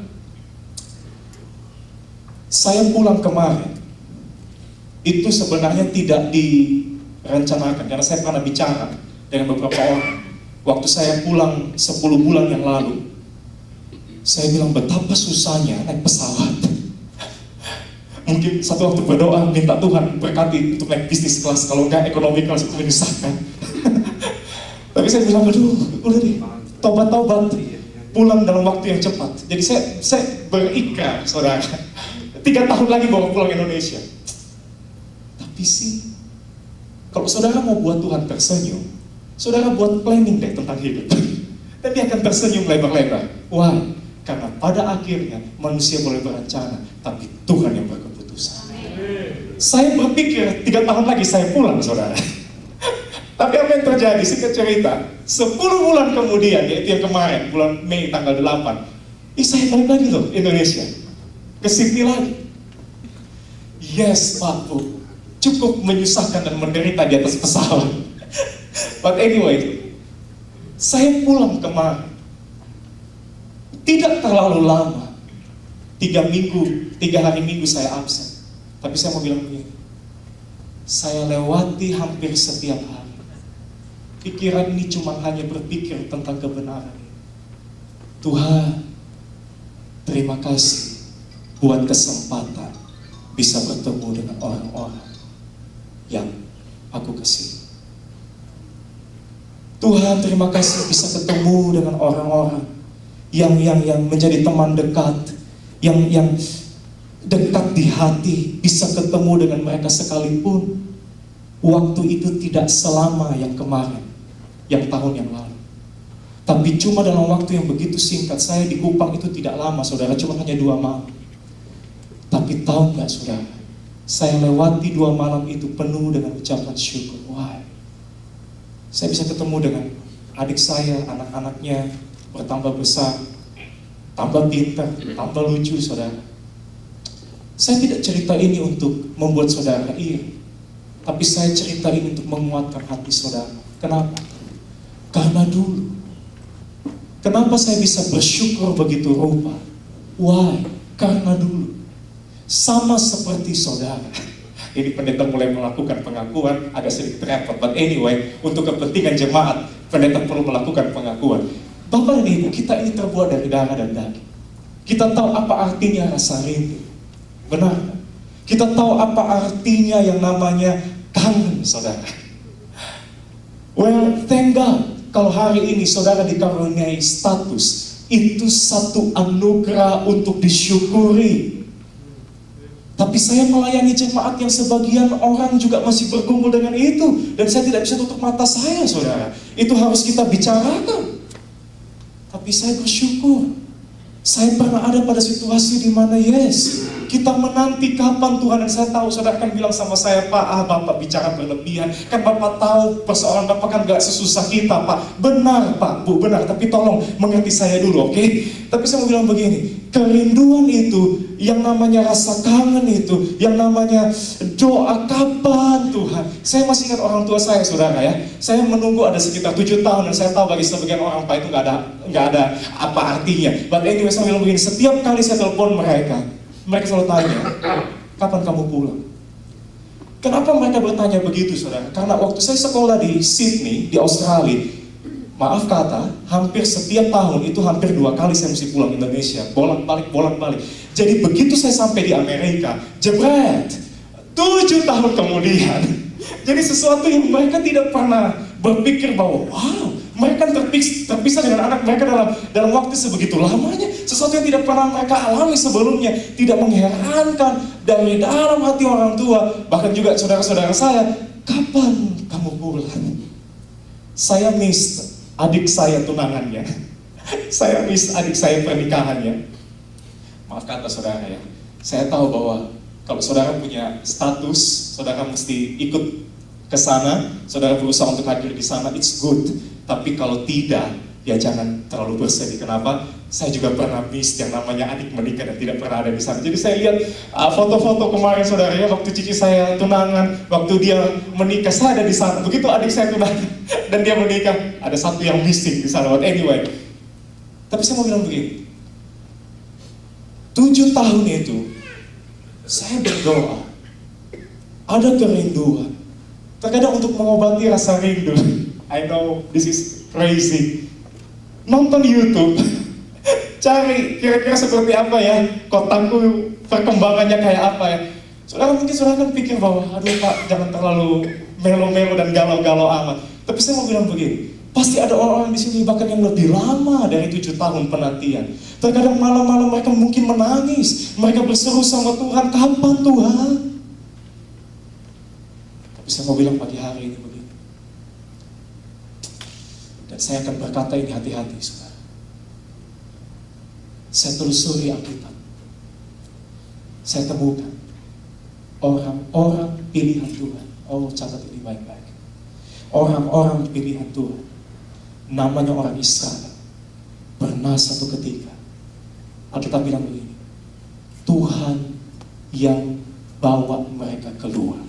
saya pulang kemarin itu sebenarnya tidak direncanakan, karena saya pernah bicara dengan beberapa orang. Waktu saya pulang sepuluh bulan yang lalu, saya bilang betapa susahnya naik pesawat. Mungkin satu waktu berdoa minta Tuhan berkati untuk naik bisnis kelas, kalau enggak ekonomi kelas itu menyusahkan. Tapi saya bilang, aduh, udah deh, tobat-tobat, pulang dalam waktu yang cepat. Jadi saya, saya berikrar, saudara, tiga tahun lagi bawa pulang Indonesia. Tapi sih, kalau saudara mau buat Tuhan tersenyum, saudara buat planning deh tentang hidup. Dan dia akan tersenyum lebar-lebar. Why? Karena pada akhirnya manusia boleh berencana, tapi Tuhan yang berkeputusan. Saya berpikir tiga tahun lagi saya pulang, saudara. Tapi apa yang terjadi? Singkat cerita, sepuluh bulan kemudian, yaitu yang kemarin, bulan Mei tanggal delapan, ih saya balik lagi loh Indonesia, ke Sydney lagi. Yes, Pak Bu, cukup menyusahkan dan menderita di atas pesawat. But anyway, saya pulang kemarin, tidak terlalu lama, tiga minggu, tiga hari minggu saya absen. Tapi saya mau bilang begini, saya lewati hampir setiap hari. Pikiran ini cuma hanya berpikir tentang kebenaran. Tuhan, terima kasih buat kesempatan bisa bertemu dengan orang-orang yang aku kasih. Tuhan, terima kasih bisa ketemu dengan orang-orang yang yang yang menjadi teman dekat, yang yang dekat di hati, bisa ketemu dengan mereka sekalipun waktu itu tidak selama yang kemarin, yang tahun yang lalu. Tapi cuma dalam waktu yang begitu singkat. Saya di Kupang itu tidak lama, saudara, cuma hanya dua malam. Tapi tahu nggak, saudara, saya lewati dua malam itu penuh dengan ucapan syukur. Wah, saya bisa ketemu dengan adik saya, anak-anaknya bertambah besar, tambah pintar, tambah lucu, saudara. Saya tidak cerita ini untuk membuat saudara iri, tapi saya cerita ini untuk menguatkan hati saudara. Kenapa? Karena dulu, kenapa saya bisa bersyukur begitu rupa? Why? Karena dulu, sama seperti saudara. Ini pendeta mulai melakukan pengakuan, agak sedikit repot. But anyway, untuk kepentingan jemaat, pendeta perlu melakukan pengakuan. Bapak dan Ibu, kita ini terbuat dari darah dan daging. Kita tahu apa artinya rasa rindu. Benar? Kita tahu apa artinya yang namanya kangen, saudara. Well, thank God, kalau hari ini saudara dikaruniai status, itu satu anugerah untuk disyukuri. Tapi saya melayani jemaat yang sebagian orang juga masih bergumul dengan itu. Dan saya tidak bisa tutup mata saya, saudara. Itu harus kita bicarakan. Tapi saya bersyukur. Saya pernah ada pada situasi di mana yes, kita menanti kapan Tuhan. Dan saya tahu saudara akan bilang sama saya, Pak, ah Bapak bicara berlebihan. Kan Bapak tahu persoalan Bapak kan gak sesusah kita, Pak. Benar, Pak, Bu, benar. Tapi tolong mengerti saya dulu, oke? Okay? Tapi saya mau bilang begini, kerinduan itu, yang namanya rasa kangen itu, yang namanya doa kapan Tuhan. Saya masih ingat orang tua saya, saudara ya. Saya menunggu ada sekitar tujuh tahun dan saya tahu bagi sebagian orang Pak itu nggak ada nggak ada apa artinya. But anyway, saya bilang begini, setiap kali saya telepon mereka, mereka selalu tanya, kapan kamu pulang? Kenapa mereka bertanya begitu, saudara? Karena waktu saya sekolah di Sydney, di Australia, maaf kata, hampir setiap tahun itu hampir dua kali saya mesti pulang Indonesia, bolak-balik, bolak-balik. Jadi begitu saya sampai di Amerika, jebret, tujuh tahun kemudian. Jadi sesuatu yang mereka tidak pernah berpikir bahwa, wow, mereka terpisah, terpisah dengan anak mereka dalam dalam waktu sebegitu lamanya. Sesuatu yang tidak pernah mereka alami sebelumnya, tidak mengherankan dari dalam hati orang tua, bahkan juga saudara-saudara saya, kapan kamu pulang? Saya miss adik saya tunangannya. Saya miss adik saya pernikahannya. Maaf kata saudara ya. Saya tahu bahwa kalau saudara punya status, saudara mesti ikut ke sana, saudara berusaha untuk hadir di sana, it's good. Tapi kalau tidak, ya jangan terlalu bersedih. Kenapa? Saya juga pernah miss yang namanya adik menikah dan tidak pernah ada di sana. Jadi saya lihat foto-foto uh, kemarin saudara ya, waktu cici saya tunangan, waktu dia menikah, saya ada di sana. Begitu adik saya tunangan dan dia menikah, ada satu yang missing di sana. But anyway, tapi saya mau bilang begini, tujuh tahun itu saya berdoa, ada kerinduan. Terkadang untuk mengobati rasa rindu, I know this is crazy, nonton YouTube, cari kira-kira seperti apa ya kotaku, perkembangannya kayak apa ya. Saudara mungkin saudara kan pikir bahwa, aduh Pak, jangan terlalu melo-melo dan galau-galau amat. Tapi saya mau bilang begini, pasti ada orang-orang di sini bahkan yang lebih lama dari tujuh tahun penantian. Terkadang malam-malam mereka mungkin menangis, mereka berseru sama Tuhan, kapan Tuhan? Tapi saya mau bilang pagi hari ini begini, dan saya akan berkata ini hati-hati, saudara. Saya telusuri Alkitab, saya temukan orang-orang pilihan Tuhan. Oh, catat ini baik-baik. Orang-orang pilihan Tuhan, namanya orang Israel, pernah satu ketika Alkitab bilang begini, Tuhan yang bawa mereka keluar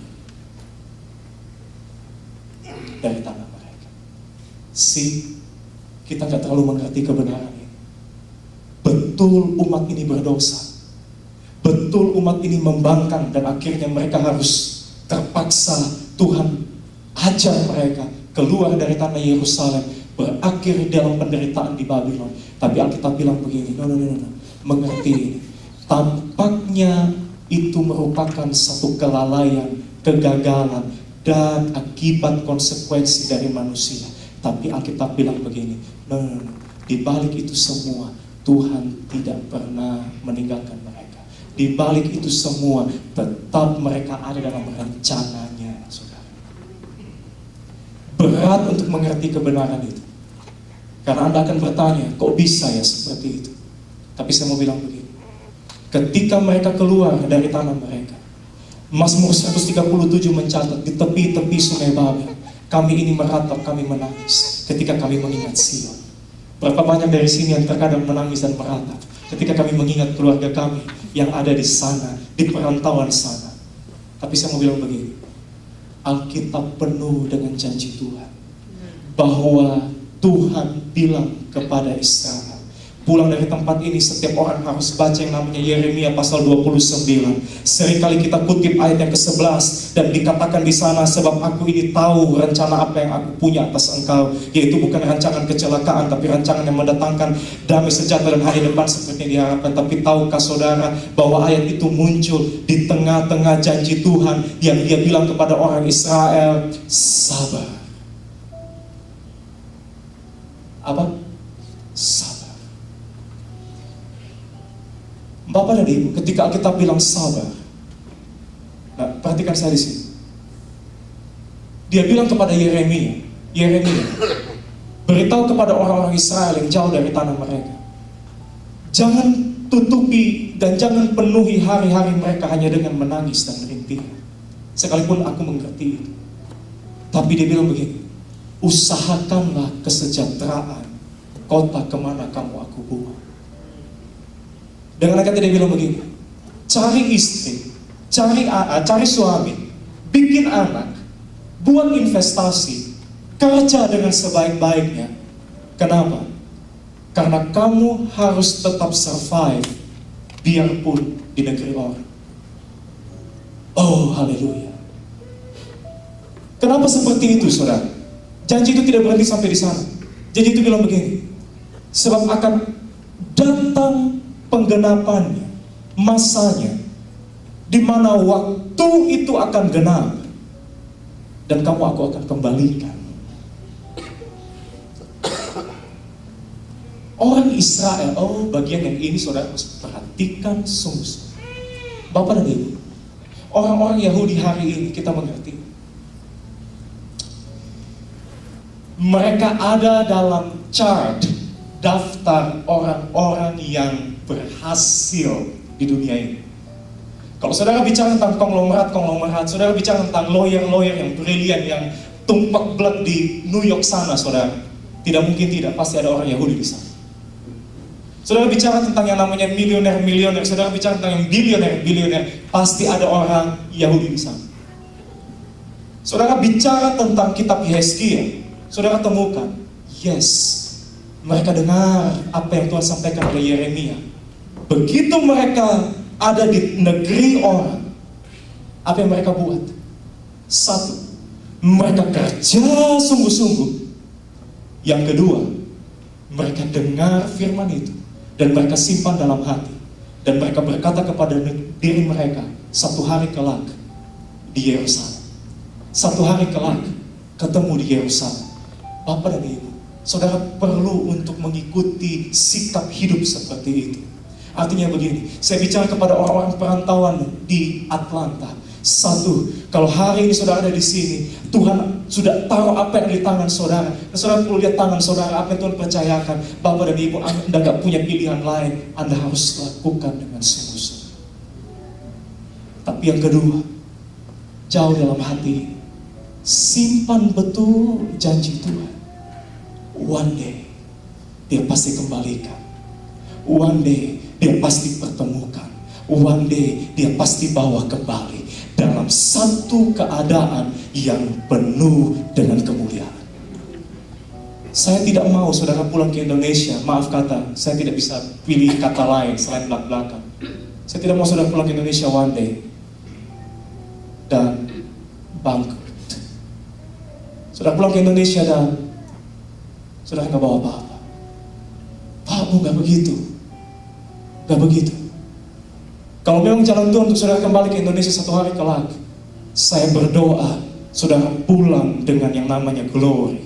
dari tanah mereka. Si kita nggak terlalu mengerti kebenaran ini. Betul umat ini berdosa, betul umat ini membangkang, dan akhirnya mereka harus terpaksa Tuhan ajar mereka keluar dari tanah Yerusalem, berakhir dalam penderitaan di Babylon. Tapi Alkitab bilang begini, no, no, no, no, mengerti ini. Tampaknya itu merupakan satu kelalaian, kegagalan, dan akibat konsekuensi dari manusia. Tapi Alkitab bilang begini, no, no, no. Di balik itu semua Tuhan tidak pernah meninggalkan mereka. Di balik itu semua tetap mereka ada dalam rencananya, saudara. Berat untuk mengerti kebenaran itu, karena Anda akan bertanya, kok bisa ya seperti itu? Tapi saya mau bilang begini, ketika mereka keluar dari tanah mereka, Mazmur seratus tiga puluh tujuh mencatat, di tepi-tepi sungai Babel, kami ini meratap, kami menangis ketika kami mengingat Sion. Berapa banyak dari sini yang terkadang menangis dan meratap ketika kami mengingat keluarga kami yang ada di sana, di perantauan sana. Tapi saya mau bilang begini, Alkitab penuh dengan janji Tuhan, bahwa Tuhan bilang kepada Israel, pulang dari tempat ini setiap orang harus baca yang namanya Yeremia pasal dua puluh sembilan. Seringkali kita kutip ayat yang kesebelas, dan dikatakan di sana, sebab aku ini tahu rencana apa yang aku punya atas engkau, yaitu bukan rancangan kecelakaan, tapi rancangan yang mendatangkan damai sejahtera dan hari depan seperti yang diharapkan. Tapi tahukah saudara bahwa ayat itu muncul di tengah-tengah janji Tuhan yang dia bilang kepada orang Israel, sabar. Apa? Sabar. Bapak dan Ibu, ketika Alkitab bilang sabar, nah, perhatikan saya di sini. Dia bilang kepada Yeremia, Yeremia, beritahu kepada orang-orang Israel yang jauh dari tanah mereka, jangan tutupi dan jangan penuhi hari-hari mereka hanya dengan menangis dan merintih. Sekalipun aku mengerti itu, tapi dia bilang begini, usahakanlah kesejahteraan kota kemana kamu aku buang. Dengan kata dia bilang begini, cari istri, cari A A, cari suami, bikin anak, buat investasi, kerja dengan sebaik-baiknya. Kenapa? Karena kamu harus tetap survive, biarpun di negeri orang. Oh, haleluya. Kenapa seperti itu, saudara? Janji itu tidak berhenti sampai di sana. Janji itu bilang begini, sebab akan datang penggenapannya, masanya, di mana waktu itu akan genap, dan kamu aku akan kembalikan. Orang Israel, oh bagian yang ini saudara harus perhatikan sungguh-sungguh. Bapak dan Ibu, orang-orang Yahudi hari ini kita mengerti, mereka ada dalam chart daftar orang-orang yang berhasil di dunia ini. Kalau saudara bicara tentang konglomerat-konglomerat, saudara bicara tentang lawyer-lawyer yang brilian, yang tumpak blek di New York sana, saudara, tidak mungkin tidak, pasti ada orang Yahudi di sana. Saudara bicara tentang yang namanya milioner-milioner, saudara bicara tentang yang bilioner-bilioner, pasti ada orang Yahudi di sana. Saudara bicara tentang kitab Yehezkiel, saudara temukan, yes, mereka dengar apa yang Tuhan sampaikan oleh Yeremia. Begitu mereka ada di negeri orang, apa yang mereka buat? Satu, mereka kerja sungguh-sungguh. Yang kedua, mereka dengar firman itu dan mereka simpan dalam hati. Dan mereka berkata kepada diri mereka, satu hari kelak di Yerusalem, satu hari kelak ketemu di Yerusalem. Bapak dan Ibu, saudara perlu untuk mengikuti sikap hidup seperti itu. Artinya begini, saya bicara kepada orang-orang perantauan di Atlanta. Satu, kalau hari ini saudara ada di sini, Tuhan sudah taruh apa yang di tangan saudara. Dan saudara perlu lihat tangan saudara, apa yang Tuhan percayakan. Bapak dan Ibu, Anda gak punya pilihan lain. Anda harus lakukan dengan sungguh-sungguh. Tapi yang kedua, jauh dalam hati, simpan betul janji Tuhan. One day, dia pasti kembalikan. One day, dia pasti pertemukan. One day, dia pasti bawa kembali dalam satu keadaan yang penuh dengan kemuliaan. Saya tidak mau saudara pulang ke Indonesia, maaf kata, saya tidak bisa pilih kata lain selain belak-belakan. Saya tidak mau saudara pulang ke Indonesia one day dan bangkrut. Saudara pulang ke Indonesia dan saudara nggak bawa apa-apa. Pak, nggak begitu, nggak begitu. Kalau memang jalan Tuhan untuk saudara kembali ke Indonesia satu hari kelak, saya berdoa saudara pulang dengan yang namanya glory.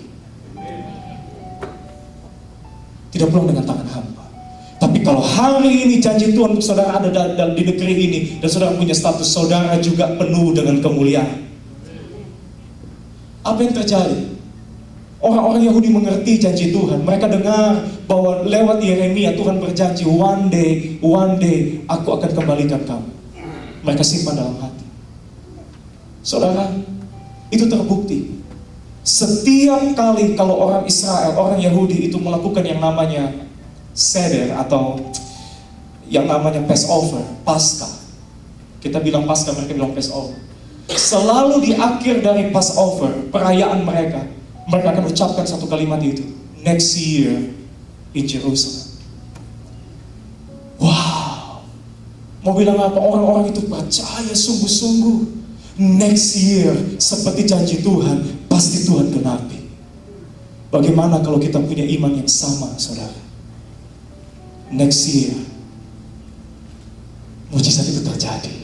Tidak pulang dengan tangan hampa. Tapi kalau hari ini janji Tuhan untuk saudara ada di negeri ini, dan saudara punya status, saudara juga penuh dengan kemuliaan. Apa yang terjadi? Orang-orang Yahudi mengerti janji Tuhan. Mereka dengar bahwa lewat Yeremia Tuhan berjanji, one day, one day aku akan kembalikan kamu. Mereka simpan dalam hati. Saudara, itu terbukti. Setiap kali kalau orang Israel, orang Yahudi itu melakukan yang namanya seder atau yang namanya Passover, Paskah. Kita bilang Paskah, mereka bilang Passover. Selalu di akhir dari Passover, perayaan mereka, mereka akan ucapkan satu kalimat itu, next year in Jerusalem. Wow, mau bilang apa? Orang-orang itu percaya sungguh-sungguh. Next year, seperti janji Tuhan, pasti Tuhan genapi. Bagaimana kalau kita punya iman yang sama, saudara? Next year, mujizat itu terjadi.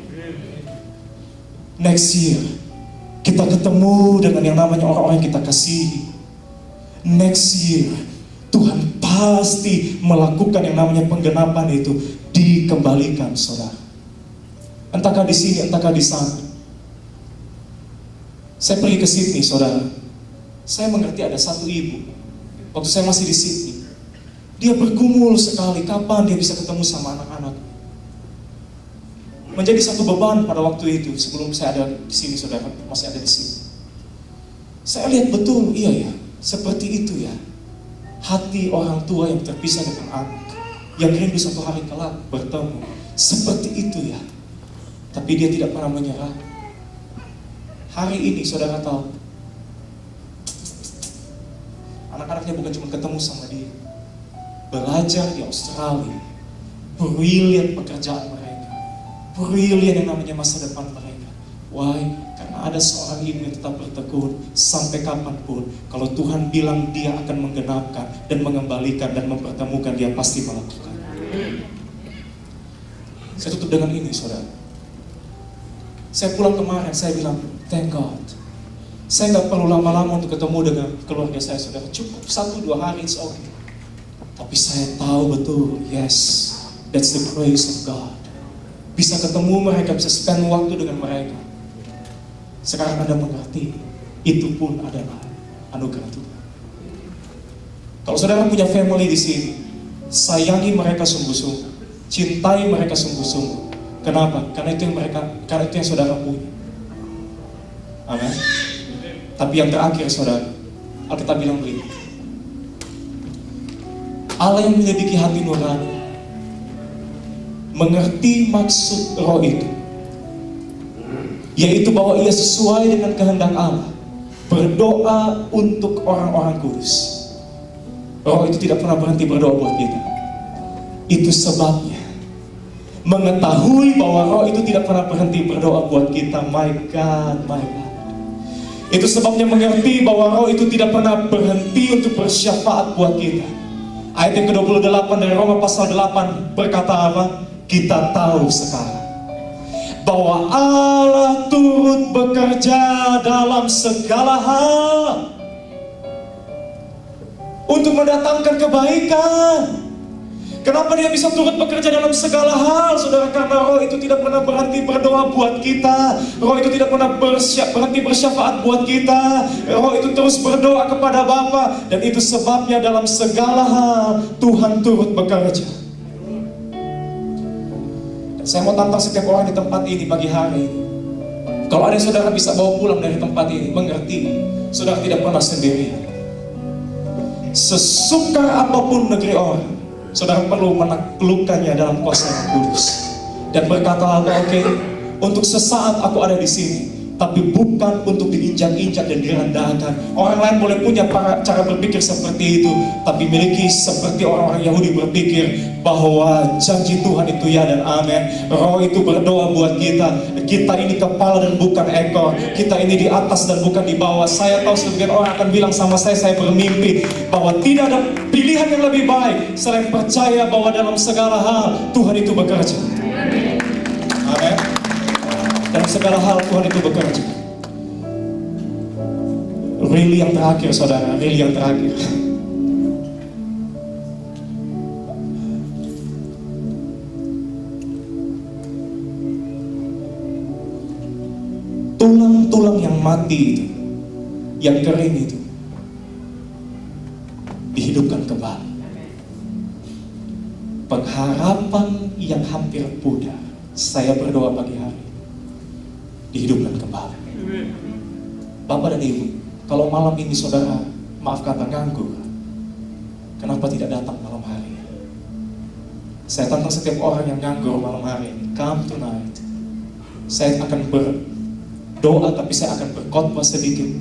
Next year, kita ketemu dengan yang namanya orang-orang yang kita kasihi. Next year, Tuhan pasti melakukan yang namanya penggenapan itu, dikembalikan, saudara. Entahkah di sini, entahkah di sana. Saya pergi ke Sydney, saudara. Saya mengerti ada satu ibu, waktu saya masih di Sydney, dia bergumul sekali kapan dia bisa ketemu sama anak-anak. Menjadi satu beban pada waktu itu, sebelum saya ada di sini, saudara, masih ada di sini. Saya lihat betul, iya ya, seperti itu ya. Hati orang tua yang terpisah dengan anak, yang rindu satu hari kelak bertemu. Seperti itu ya. Tapi dia tidak pernah menyerah. Hari ini saudara tahu, anak-anaknya bukan cuma ketemu sama dia, belajar di Australia, brilian pekerjaan mereka, brilian yang namanya masa depan mereka. Why? Karena ada seorang ibu yang tetap bertekun sampai kapanpun. Kalau Tuhan bilang dia akan menggenapkan dan mengembalikan dan mempertemukan, dia pasti melakukan. Saya tutup dengan ini, saudara. Saya pulang kemarin, saya bilang, thank God. Saya nggak perlu lama-lama untuk ketemu dengan keluarga saya, saudara. Cukup satu dua hari, it's okay. Tapi saya tahu betul, yes, that's the grace of God. Bisa ketemu mereka, bisa spend waktu dengan mereka. Sekarang Anda mengerti, itu pun adalah anugerah Tuhan. Kalau saudara punya family di sini, sayangi mereka sungguh-sungguh, cintai mereka sungguh-sungguh. Kenapa? Karena itu yang mereka, karena itu yang saudara punya. Amin. Tapi yang terakhir, saudara, Alkitab bilang begini, Allah yang menyelidiki hati nurani, mengerti maksud roh itu, yaitu bahwa ia sesuai dengan kehendak Allah, berdoa untuk orang-orang kudus. Roh itu tidak pernah berhenti berdoa buat kita. Itu sebabnya mengetahui bahwa roh itu tidak pernah berhenti berdoa buat kita. My God, my God. Itu sebabnya mengerti bahwa roh itu tidak pernah berhenti untuk bersyafaat buat kita. Ayat yang ke dua puluh delapan dari Roma pasal delapan berkata apa? Kita tahu sekarang bahwa Allah turut bekerja dalam segala hal untuk mendatangkan kebaikan. Kenapa dia bisa turut bekerja dalam segala hal, saudara? Karena roh itu tidak pernah berhenti berdoa buat kita. Roh itu tidak pernah bersya, berhenti bersyafaat buat kita. Roh itu terus berdoa kepada Bapa. Dan itu sebabnya dalam segala hal Tuhan turut bekerja. Dan saya mau tantang setiap orang di tempat ini pagi hari ini. Kalau ada yang saudara bisa bawa pulang dari tempat ini, mengerti saudara tidak pernah sendirian. Sesukar apapun negeri orang, saudara perlu menaklukkannya dalam kuasa Yang Kudus dan berkata, oke, okay, untuk sesaat aku ada di sini, tapi bukan untuk diinjak-injak dan direndahkan. Orang lain boleh punya cara berpikir seperti itu, tapi miliki seperti orang-orang Yahudi berpikir bahwa janji Tuhan itu ya dan amin. Roh itu berdoa buat kita. Kita ini kepala dan bukan ekor. Kita ini di atas dan bukan di bawah. Saya tahu sebagian orang akan bilang sama saya, saya bermimpi bahwa tidak ada pilihan yang lebih baik selain percaya bahwa dalam segala hal Tuhan itu bekerja. Amin. Dalam segala hal Tuhan itu bekerja. Really yang terakhir saudara, really yang terakhir. Tulang-tulang yang mati itu, yang kering itu, dihidupkan kembali. Pengharapan yang hampir pudar, saya berdoa pagi hari, dihidupkan kembali. Bapak dan Ibu, kalau malam ini saudara, maaf kata nganggur, kenapa tidak datang malam hari? Saya tantang setiap orang yang nganggur malam hari ini, come tonight. Saya akan berdoa, tapi saya akan berkhotbah sedikit.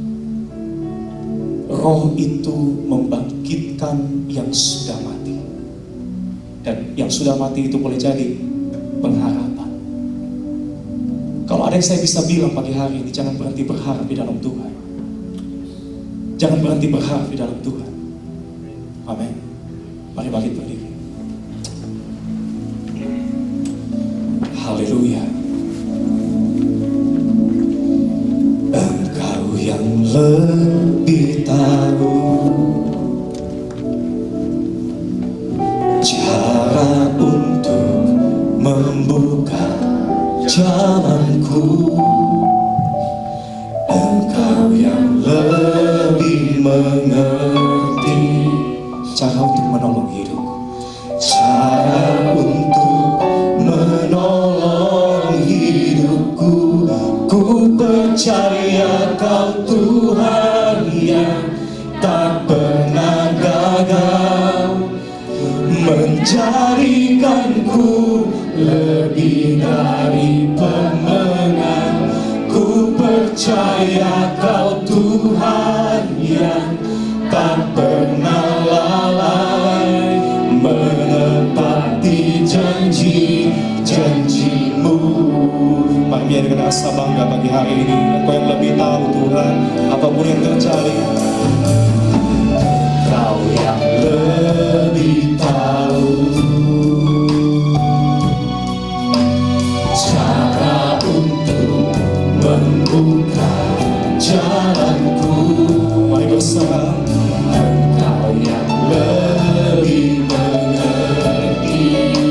Roh itu membangkitkan yang sudah mati. Dan yang sudah mati itu boleh jadi pengharapan. Kalau ada yang saya bisa bilang pagi hari ini, jangan berhenti berharap di dalam Tuhan. Jangan berhenti berharap di dalam Tuhan. Amin. Mari bangkit berdiri. Haleluya. Engkau yang lebih tahu cara untuk membuka jalanku. Engkau yang lebih mengerti cara untuk menolong hidup, cara untuk menolong hidupku. Ku percaya Kau Tuhan yang tak pernah gagal, menjadikanku lebih dari pemenang. Ku percaya Kau Tuhan yang tak pernah lalai, menepati janji-janji-Mu. Mari biar dengan rasa bangga pagi hari ini, Engkau yang lebih tahu Tuhan, apapun yang terjadi. Kau yang lebih tahu cara untuk membuka jalanku. Mari bersama. Engkau yang lebih mengerti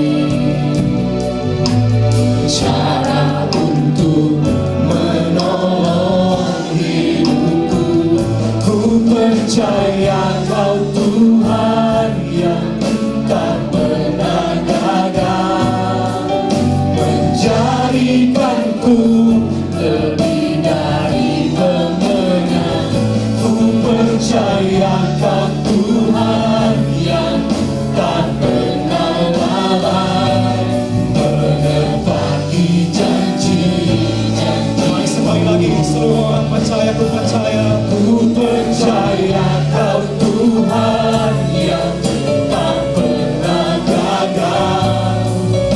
cara untuk menolong hidupku. Ku percaya Kau Tuhan yang tak pernah gagal, menjadikanku lebih dari pemenang. Ku percaya Kau Tuhan yang tak pernah lalai, menepati janji-janji. Mari sekali lagi seluruh orang percaya, ku percaya. Ku percaya Kau Tuhan yang tak pernah gagal,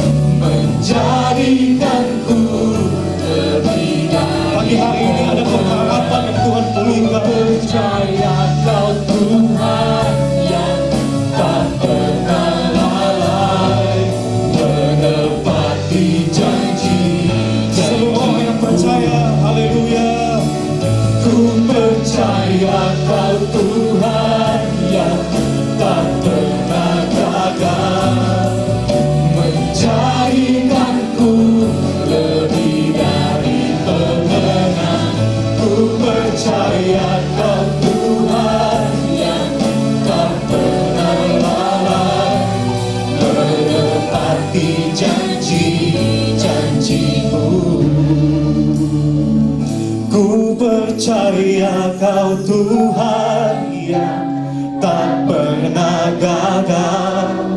menjadikanku lebih dari. Pagi hari ini ada pengharapan yang Tuhan pulihkan. Percaya Kau Tuhan yang tak pernah lalai, menepati janji. Seluruh orang yang percaya, haleluya. Ku percaya Kau Tuhan yang tak pernah gagal, menjadikanku lebih dari pemenang. Ku percaya Kau Tuhan yang tak pernah lalai, menepati janji-janji-Mu. Ku percaya Kau Tuhan yang tak pernah gagal,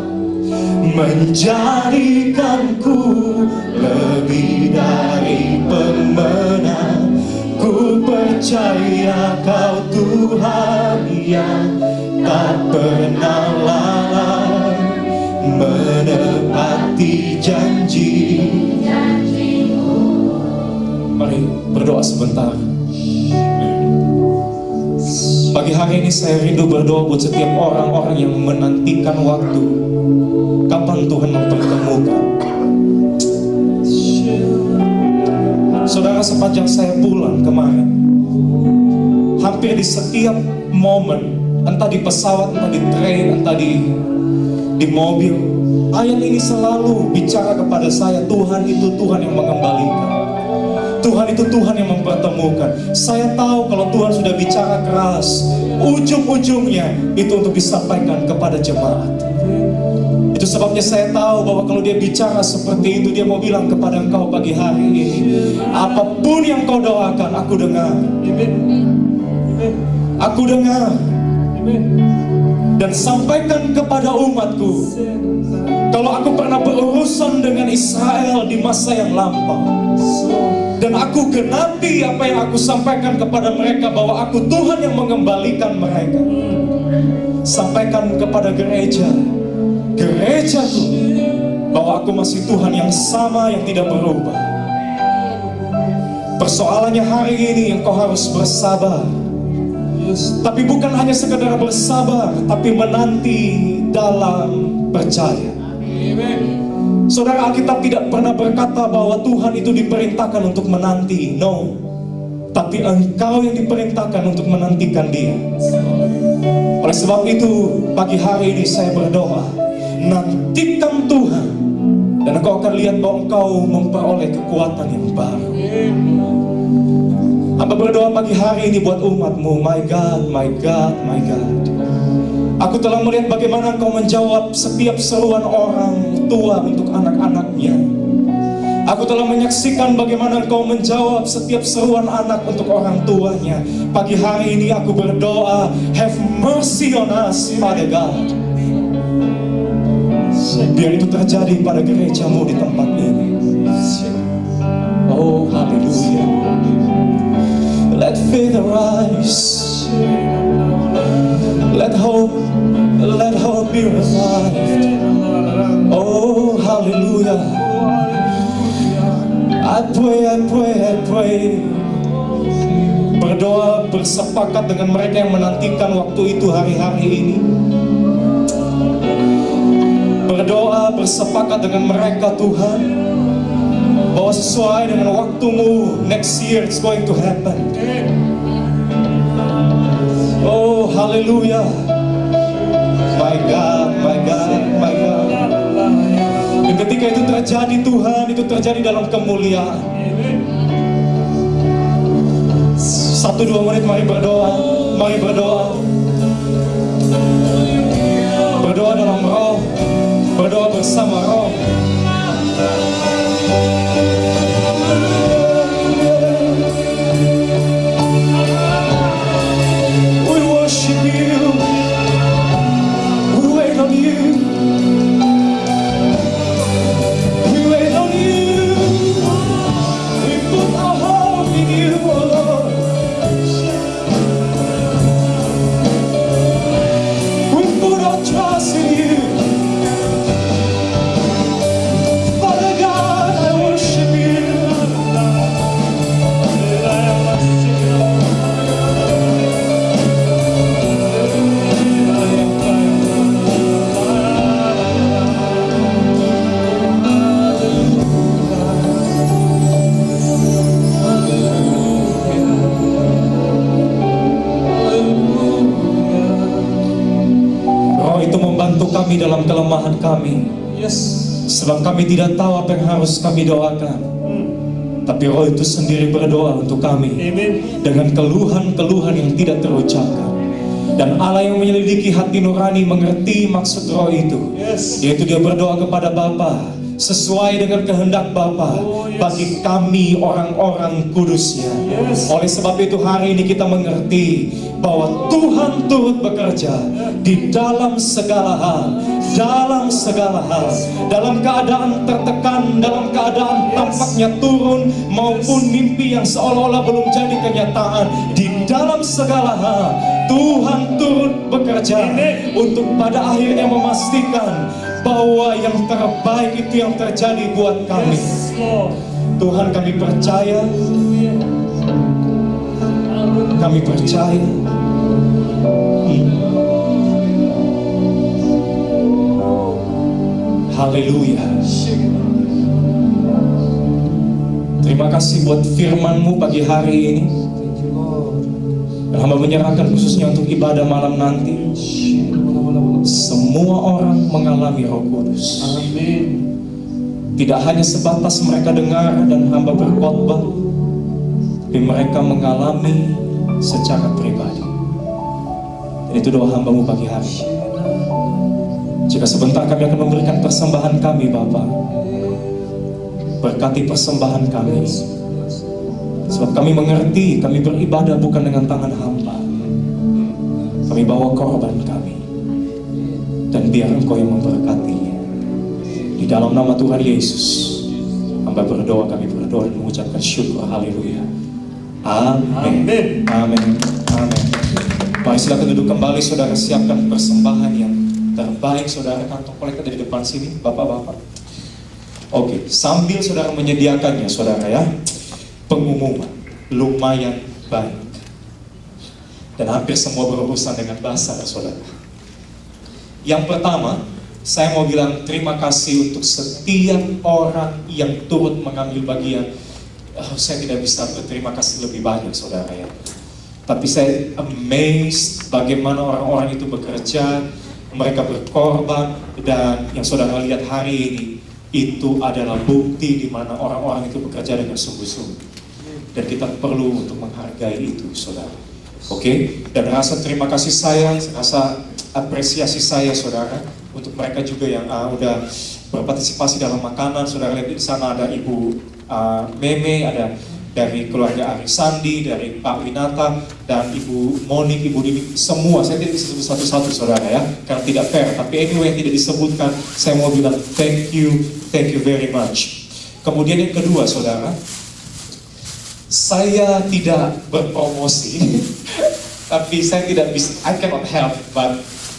menjadikanku lebih dari pemenang. Ku percaya Kau Tuhan yang tak pernah lalai, menepati janji-janji-Mu. Mari berdoa sebentar. Pagi hari ini saya rindu berdoa buat setiap orang-orang yang menantikan waktu kapan Tuhan mempertemukan. Saudara, sepanjang saya pulang kemarin, hampir di setiap momen, entah di pesawat, entah di train, entah di di mobil, ayat ini selalu bicara kepada saya, Tuhan itu Tuhan yang mengembalikan. Tuhan itu Tuhan yang mempertemukan. Saya tahu kalau Tuhan sudah bicara keras, ujung-ujungnya itu untuk disampaikan kepada jemaat. Itu sebabnya saya tahu bahwa kalau dia bicara seperti itu, dia mau bilang kepada engkau pagi hari ini, apapun yang kau doakan, aku dengar. Aku dengar. Dan sampaikan kepada umatku, kalau aku pernah berurusan dengan Israel di masa yang lampau, dan aku genapi apa yang aku sampaikan kepada mereka, bahwa aku Tuhan yang mengembalikan mereka. Sampaikan kepada gereja, gerejaku, bahwa aku masih Tuhan yang sama, yang tidak berubah. Persoalannya hari ini engkau harus bersabar. Tapi bukan hanya sekedar bersabar, tapi menanti dalam percaya. Saudara, Alkitab tidak pernah berkata bahwa Tuhan itu diperintahkan untuk menanti. No. Tapi engkau yang diperintahkan untuk menantikan Dia. Oleh sebab itu, pagi hari ini saya berdoa, nantikan Tuhan, dan engkau akan lihat bahwa engkau memperoleh kekuatan yang baru. Hamba berdoa pagi hari ini buat umatmu. My God, my God, my God, aku telah melihat bagaimana engkau menjawab setiap seruan orang tua untuk anak-anaknya. Aku telah menyaksikan bagaimana engkau menjawab setiap seruan anak untuk orang tuanya. Pagi hari ini aku berdoa, have mercy on us, Father God. Biar itu terjadi pada gerejamu di tempat ini. Oh, haleluya. Let faith arise. Let hope, let hope be revived. Oh, hallelujah. I pray, I pray, I pray. Berdoa bersepakat dengan mereka yang menantikan waktu itu hari-hari ini. Berdoa bersepakat dengan mereka, Tuhan, bahwa sesuai dengan waktumu, next year it's going to happen. Oh, haleluya. My God, my God, my God. Dan ketika itu terjadi, Tuhan, itu terjadi dalam kemuliaan. Satu dua menit, mari berdoa. Mari berdoa. Berdoa dalam roh. Berdoa bersama roh. We worship you. We wait on you. We wait on you. We put our hope in you, oh Lord. We put our trust in you. Father God, I worship you. Kami dalam kelemahan kami, yes. Sebab kami tidak tahu apa yang harus kami doakan, hmm. Tapi Roh itu sendiri berdoa untuk kami. Amen. Dengan keluhan-keluhan yang tidak terucapkan. Dan Allah yang menyelidiki hati nurani mengerti maksud Roh itu, yes. Yaitu dia berdoa kepada Bapa sesuai dengan kehendak Bapa, oh, yes. Bagi kami orang-orang kudusnya, yes. Oleh sebab itu hari ini kita mengerti bahwa Tuhan turut bekerja di dalam segala hal, dalam segala hal, dalam keadaan tertekan, dalam keadaan tampaknya turun, maupun mimpi yang seolah-olah belum jadi kenyataan. Di dalam segala hal Tuhan turut bekerja untuk pada akhirnya memastikan bahwa yang terbaik itu yang terjadi buat kami. Tuhan, kami percaya, kami percaya. Hmm. Haleluya. Terima kasih buat firman-Mu pagi hari ini. hamba menyerahkan khususnya untuk ibadah malam nanti. Semua orang mengalami Roh Kudus. Amin. Tidak hanya sebatas mereka dengar dan hamba berkhotbah, tapi mereka mengalami secara pribadi. Dan itu doa hambamu pagi hari. Jika sebentar kami akan memberikan persembahan kami, Bapa, berkati persembahan kami. Sebab kami mengerti, kami beribadah bukan dengan tangan hamba. Kami bawa korban kami. Dan biar Engkau yang memberkatinya. Di dalam nama Tuhan Yesus, hamba berdoa, kami berdoa dan mengucapkan syukur. Haleluya. Amin. Amin. Amin. Mari silakan duduk kembali, saudara. Siapkan persembahan yang terbaik, saudara. Kantong kolektor di depan sini, bapak-bapak. Oke, sambil saudara menyediakannya, saudara ya, pengumuman lumayan baik. Dan hampir semua berurusan dengan bahasa, saudara. Yang pertama, saya mau bilang terima kasih untuk setiap orang yang turut mengambil bagian. Oh, saya tidak bisa berterima kasih lebih banyak, saudara ya. Tapi saya amazed bagaimana orang-orang itu bekerja, mereka berkorban, dan yang saudara lihat hari ini itu adalah bukti di mana orang-orang itu bekerja dengan sungguh-sungguh. Dan kita perlu untuk menghargai itu, saudara. Oke? Okay? Dan rasa terima kasih saya, rasa apresiasi saya, saudara, untuk mereka juga yang uh, udah berpartisipasi dalam makanan. Saudara lihat di sana ada Ibu uh, Meme, ada dari keluarga Ari Sandi, dari Pak Winata, dan Ibu Monik, Ibu Dini, semua. Saya tidak bisa sebut satu-satu, saudara ya, karena tidak fair. Tapi anyway yang tidak disebutkan, saya mau bilang thank you, thank you very much. Kemudian yang kedua, saudara, saya tidak berpromosi, tapi saya tidak bisa, I cannot help but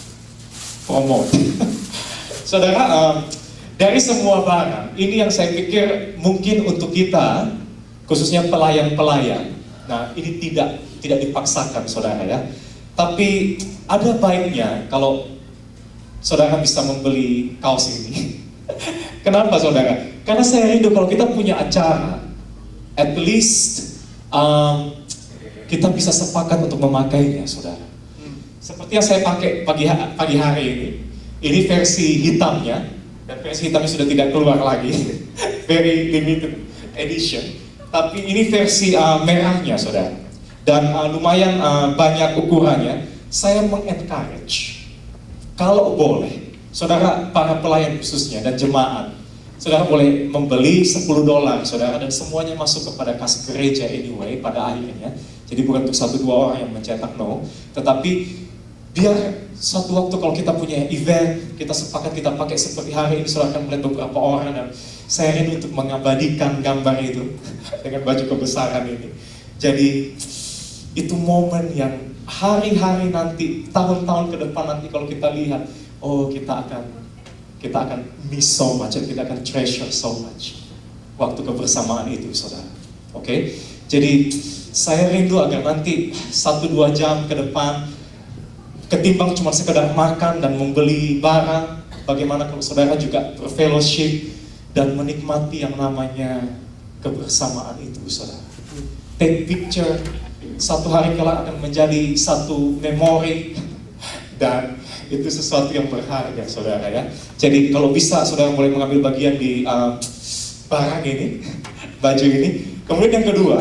promote. Saudara, um, dari semua barang, ini yang saya pikir mungkin untuk kita, khususnya pelayan-pelayan, nah ini tidak tidak dipaksakan, saudara ya. Tapi ada baiknya kalau saudara bisa membeli kaos ini. Kenapa, saudara? Karena saya rindu kalau kita punya acara, at least um, kita bisa sepakat untuk memakainya, saudara. Seperti yang saya pakai pagi, pagi hari ini, ini versi hitamnya, dan versi hitamnya sudah tidak keluar lagi, very limited edition. Tapi ini versi uh, merahnya, saudara, dan uh, lumayan uh, banyak ukurannya. Saya mengencourage, kalau boleh, saudara, para pelayan khususnya dan jemaat, saudara boleh membeli sepuluh dolar, saudara, dan semuanya masuk kepada kas gereja anyway pada akhirnya. Jadi bukan untuk satu dua orang yang mencetak, no, tetapi biar suatu waktu kalau kita punya event, kita sepakat kita pakai seperti hari ini, saudara akan melihat beberapa orang, dan saya rindu untuk mengabadikan gambar itu dengan baju kebesaran ini. Jadi itu momen yang hari-hari nanti, tahun-tahun ke depan nanti kalau kita lihat, oh kita akan kita akan miss so much, kita akan treasure so much waktu kebersamaan itu, saudara. Oke, okay? Jadi saya rindu agar nanti satu dua jam ke depan, ketimbang cuma sekedar makan dan membeli barang, bagaimana kalau saudara juga berfellowship dan menikmati yang namanya kebersamaan itu, saudara. Take picture, satu hari kelak akan menjadi satu memori, dan itu sesuatu yang berharga, saudara ya. Jadi kalau bisa, saudara boleh mengambil bagian di um, barang ini, baju ini. Kemudian yang kedua,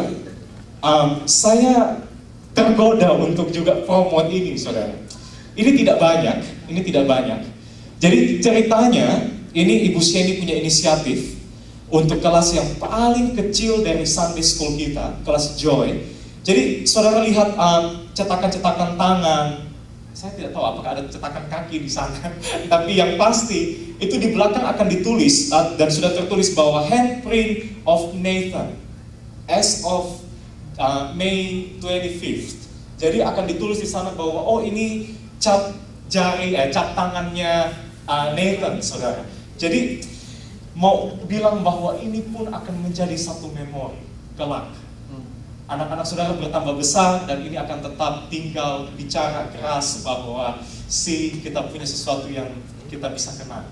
um, saya tergoda untuk juga promote ini, saudara. Ini tidak banyak, ini tidak banyak. Jadi ceritanya, ini Ibu Sheni punya inisiatif untuk kelas yang paling kecil dari Sunday School kita, kelas Joy. Jadi saudara lihat um, cetakan-cetakan tangan, saya tidak tahu apakah ada cetakan kaki di sana, tapi yang pasti itu di belakang akan ditulis uh, dan sudah tertulis bahwa handprint of Nathan as of uh, May twenty-fifth. Jadi akan ditulis di sana bahwa oh ini cap jari, eh, cap tangannya uh, Nathan, saudara. Jadi mau bilang bahwa ini pun akan menjadi satu memori kelak. Anak-anak saudara bertambah besar dan ini akan tetap tinggal bicara keras bahwa si kita punya sesuatu yang kita bisa kenal.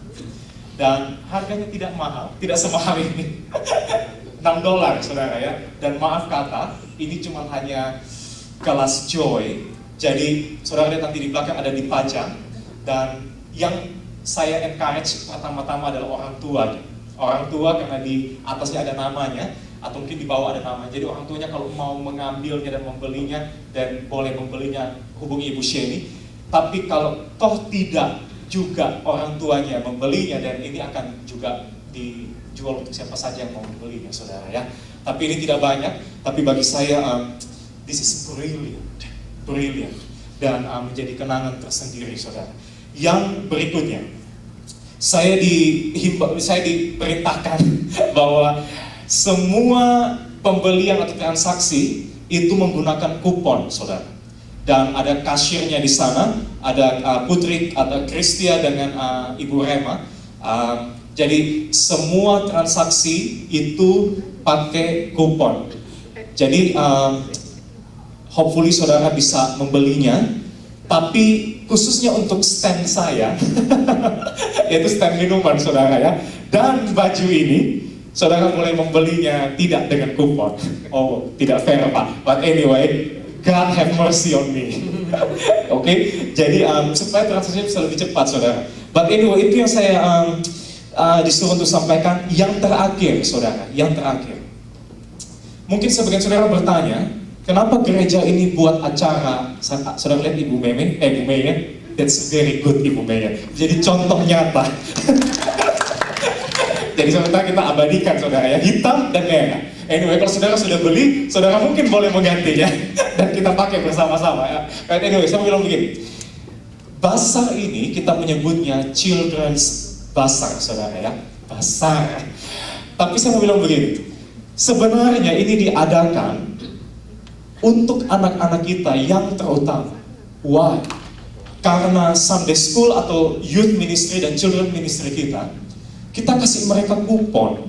Dan harganya tidak mahal, tidak semahal ini. enam dolar, saudara ya. Dan maaf kata, ini cuma hanya kelas Joy. Jadi saudara lihat nanti di belakang ada dipajang. Dan yang saya encourage pertama-tama adalah orang tua. Orang tua karena di atasnya ada namanya, atau mungkin di bawah ada namanya. Jadi orang tuanya kalau mau mengambilnya dan membelinya, dan boleh membelinya, hubungi Ibu Sheni. Tapi kalau toh tidak juga orang tuanya membelinya, dan ini akan juga dijual untuk siapa saja yang mau membelinya, saudara ya. Tapi ini tidak banyak, tapi bagi saya um, this is brilliant, brilliant, dan um, menjadi kenangan tersendiri, saudara. Yang berikutnya, saya dihimbau, saya diperintahkan bahwa semua pembelian atau transaksi itu menggunakan kupon, saudara. Dan ada kasirnya di sana, ada uh, Putri, ada Kristia dengan uh, Ibu Rema. Uh, jadi semua transaksi itu pakai kupon. Jadi uh, hopefully saudara bisa membelinya. Tapi khususnya untuk stand saya, yaitu stand minuman saudara ya, dan baju ini, saudara boleh membelinya tidak dengan kupon. Oh, tidak fair Pak. But anyway, God have mercy on me. Oke, okay? Jadi um, supaya transaksinya bisa lebih cepat saudara. But anyway, itu yang saya um, uh, disuruh untuk sampaikan. Yang terakhir saudara, yang terakhir. Mungkin sebagian saudara bertanya, kenapa gereja ini buat acara? Saudara lihat Ibu Meme, eh Ibu Meye, that's very good Ibu Meye. Jadi contoh nyata. Jadi sementara kita abadikan saudara ya, hitam dan merah. Anyway, kalau saudara sudah beli, saudara mungkin boleh menggantinya dan kita pakai bersama-sama ya. Anyway, saya bilang begini, basar ini kita menyebutnya children's basar saudara ya, basar. Tapi saya mau bilang begini, sebenarnya ini diadakan untuk anak-anak kita yang terutama. Why? Karena Sunday School atau Youth Ministry dan Children Ministry kita, kita kasih mereka kupon.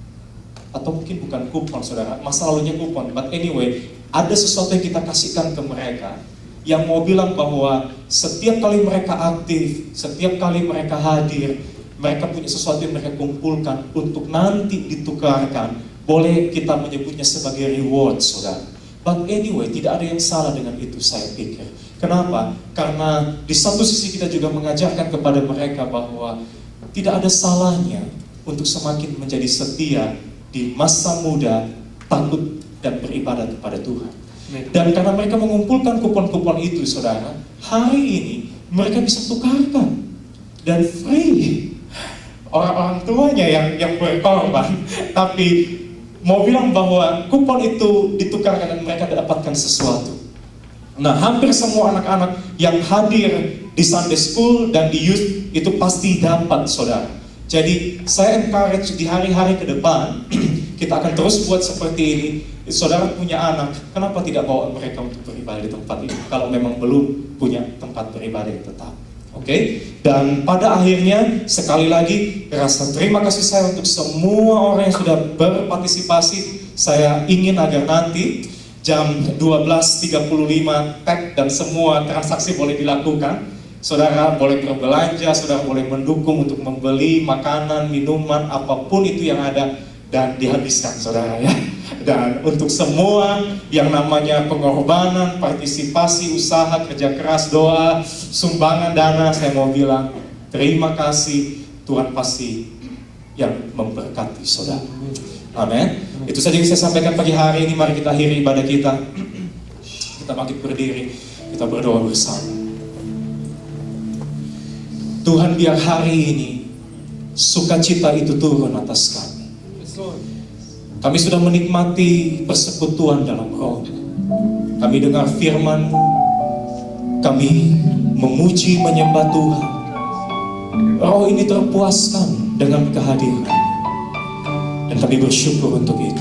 Atau mungkin bukan kupon saudara, masa lalunya kupon. But anyway, ada sesuatu yang kita kasihkan ke mereka, yang mau bilang bahwa setiap kali mereka aktif, setiap kali mereka hadir, mereka punya sesuatu yang mereka kumpulkan untuk nanti ditukarkan. Boleh kita menyebutnya sebagai reward saudara. But anyway, tidak ada yang salah dengan itu saya pikir. Kenapa? Karena di satu sisi kita juga mengajarkan kepada mereka bahwa tidak ada salahnya untuk semakin menjadi setia di masa muda, takut dan beribadah kepada Tuhan. Dan karena mereka mengumpulkan kupon-kupon itu, saudara, hari ini mereka bisa tukarkan dan free. Orang-orang tuanya yang yang berkorban, tapi mau bilang bahwa kupon itu ditukarkan dan mereka dapatkan sesuatu. Nah, hampir semua anak-anak yang hadir di Sunday School dan di Youth itu pasti dapat, saudara. Jadi, saya encourage di hari-hari ke depan, kita akan terus buat seperti ini. Saudara punya anak, kenapa tidak bawa mereka untuk beribadah di tempat ini? Kalau memang belum punya tempat beribadah yang tetap. Oke, okay? Dan pada akhirnya sekali lagi rasa terima kasih saya untuk semua orang yang sudah berpartisipasi. Saya ingin agar nanti jam dua belas tiga puluh lima tag dan semua transaksi boleh dilakukan. Saudara boleh berbelanja, saudara boleh mendukung untuk membeli makanan, minuman, apapun itu yang ada dan dihabiskan saudara ya. Dan untuk semua yang namanya pengorbanan, partisipasi, usaha, kerja keras, doa, sumbangan dana, saya mau bilang terima kasih, Tuhan pasti yang memberkati saudara. Amin. Itu saja yang saya sampaikan pagi hari ini. Mari kita akhiri ibadah kita. Kita bangkit berdiri, kita berdoa bersama. Tuhan, biar hari ini sukacita itu turun atas kami. Kami sudah menikmati persekutuan dalam roh. Kami dengar firman, kami memuji menyembah Tuhan. Roh ini terpuaskan dengan kehadiran, dan kami bersyukur untuk itu.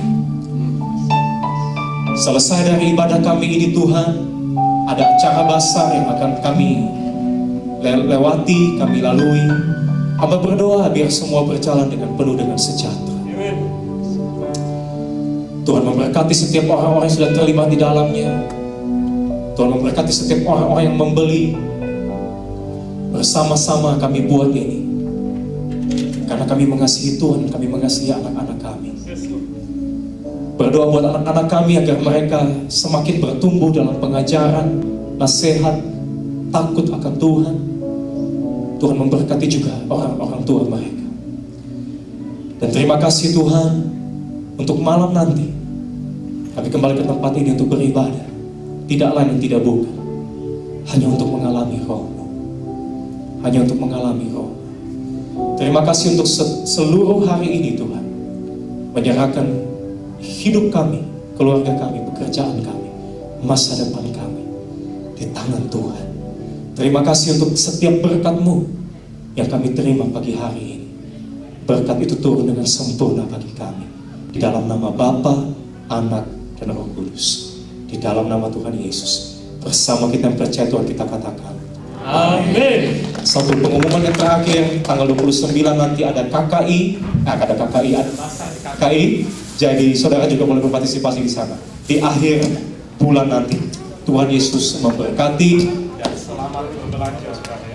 Selesai dari ibadah kami ini Tuhan, ada acara besar yang akan kami lewati, kami lalui. Hamba berdoa biar semua berjalan dengan penuh dengan sejahtera. Tuhan memberkati setiap orang-orang yang sudah terlibat di dalamnya. Tuhan memberkati setiap orang-orang yang membeli. Bersama-sama kami buat ini karena kami mengasihi Tuhan, kami mengasihi anak-anak kami. Berdoa buat anak-anak kami agar mereka semakin bertumbuh dalam pengajaran, nasihat, takut akan Tuhan. Tuhan memberkati juga orang-orang tua mereka. Dan terima kasih Tuhan untuk malam nanti kami kembali ke tempat ini untuk beribadah. Tidak lain dan tidak bukan, hanya untuk mengalami Roh-Mu. Hanya untuk mengalami Roh. Terima kasih untuk seluruh hari ini Tuhan, menyerahkan hidup kami, keluarga kami, pekerjaan kami, masa depan kami di tangan Tuhan. Terima kasih untuk setiap berkat-Mu yang kami terima pagi hari ini. Berkat itu turun dengan sempurna bagi kami. Di dalam nama Bapa, Anak, dan Roh Kudus. Di dalam nama Tuhan Yesus. Bersama kita yang percaya Tuhan kita katakan amin. Satu pengumuman yang terakhir, tanggal dua puluh sembilan nanti ada K K I. Nah, ada K K I, ada masa di K K I. Jadi saudara juga boleh berpartisipasi di sana. Di akhir bulan nanti, Tuhan Yesus memberkati dan selamat berbelanja saudara.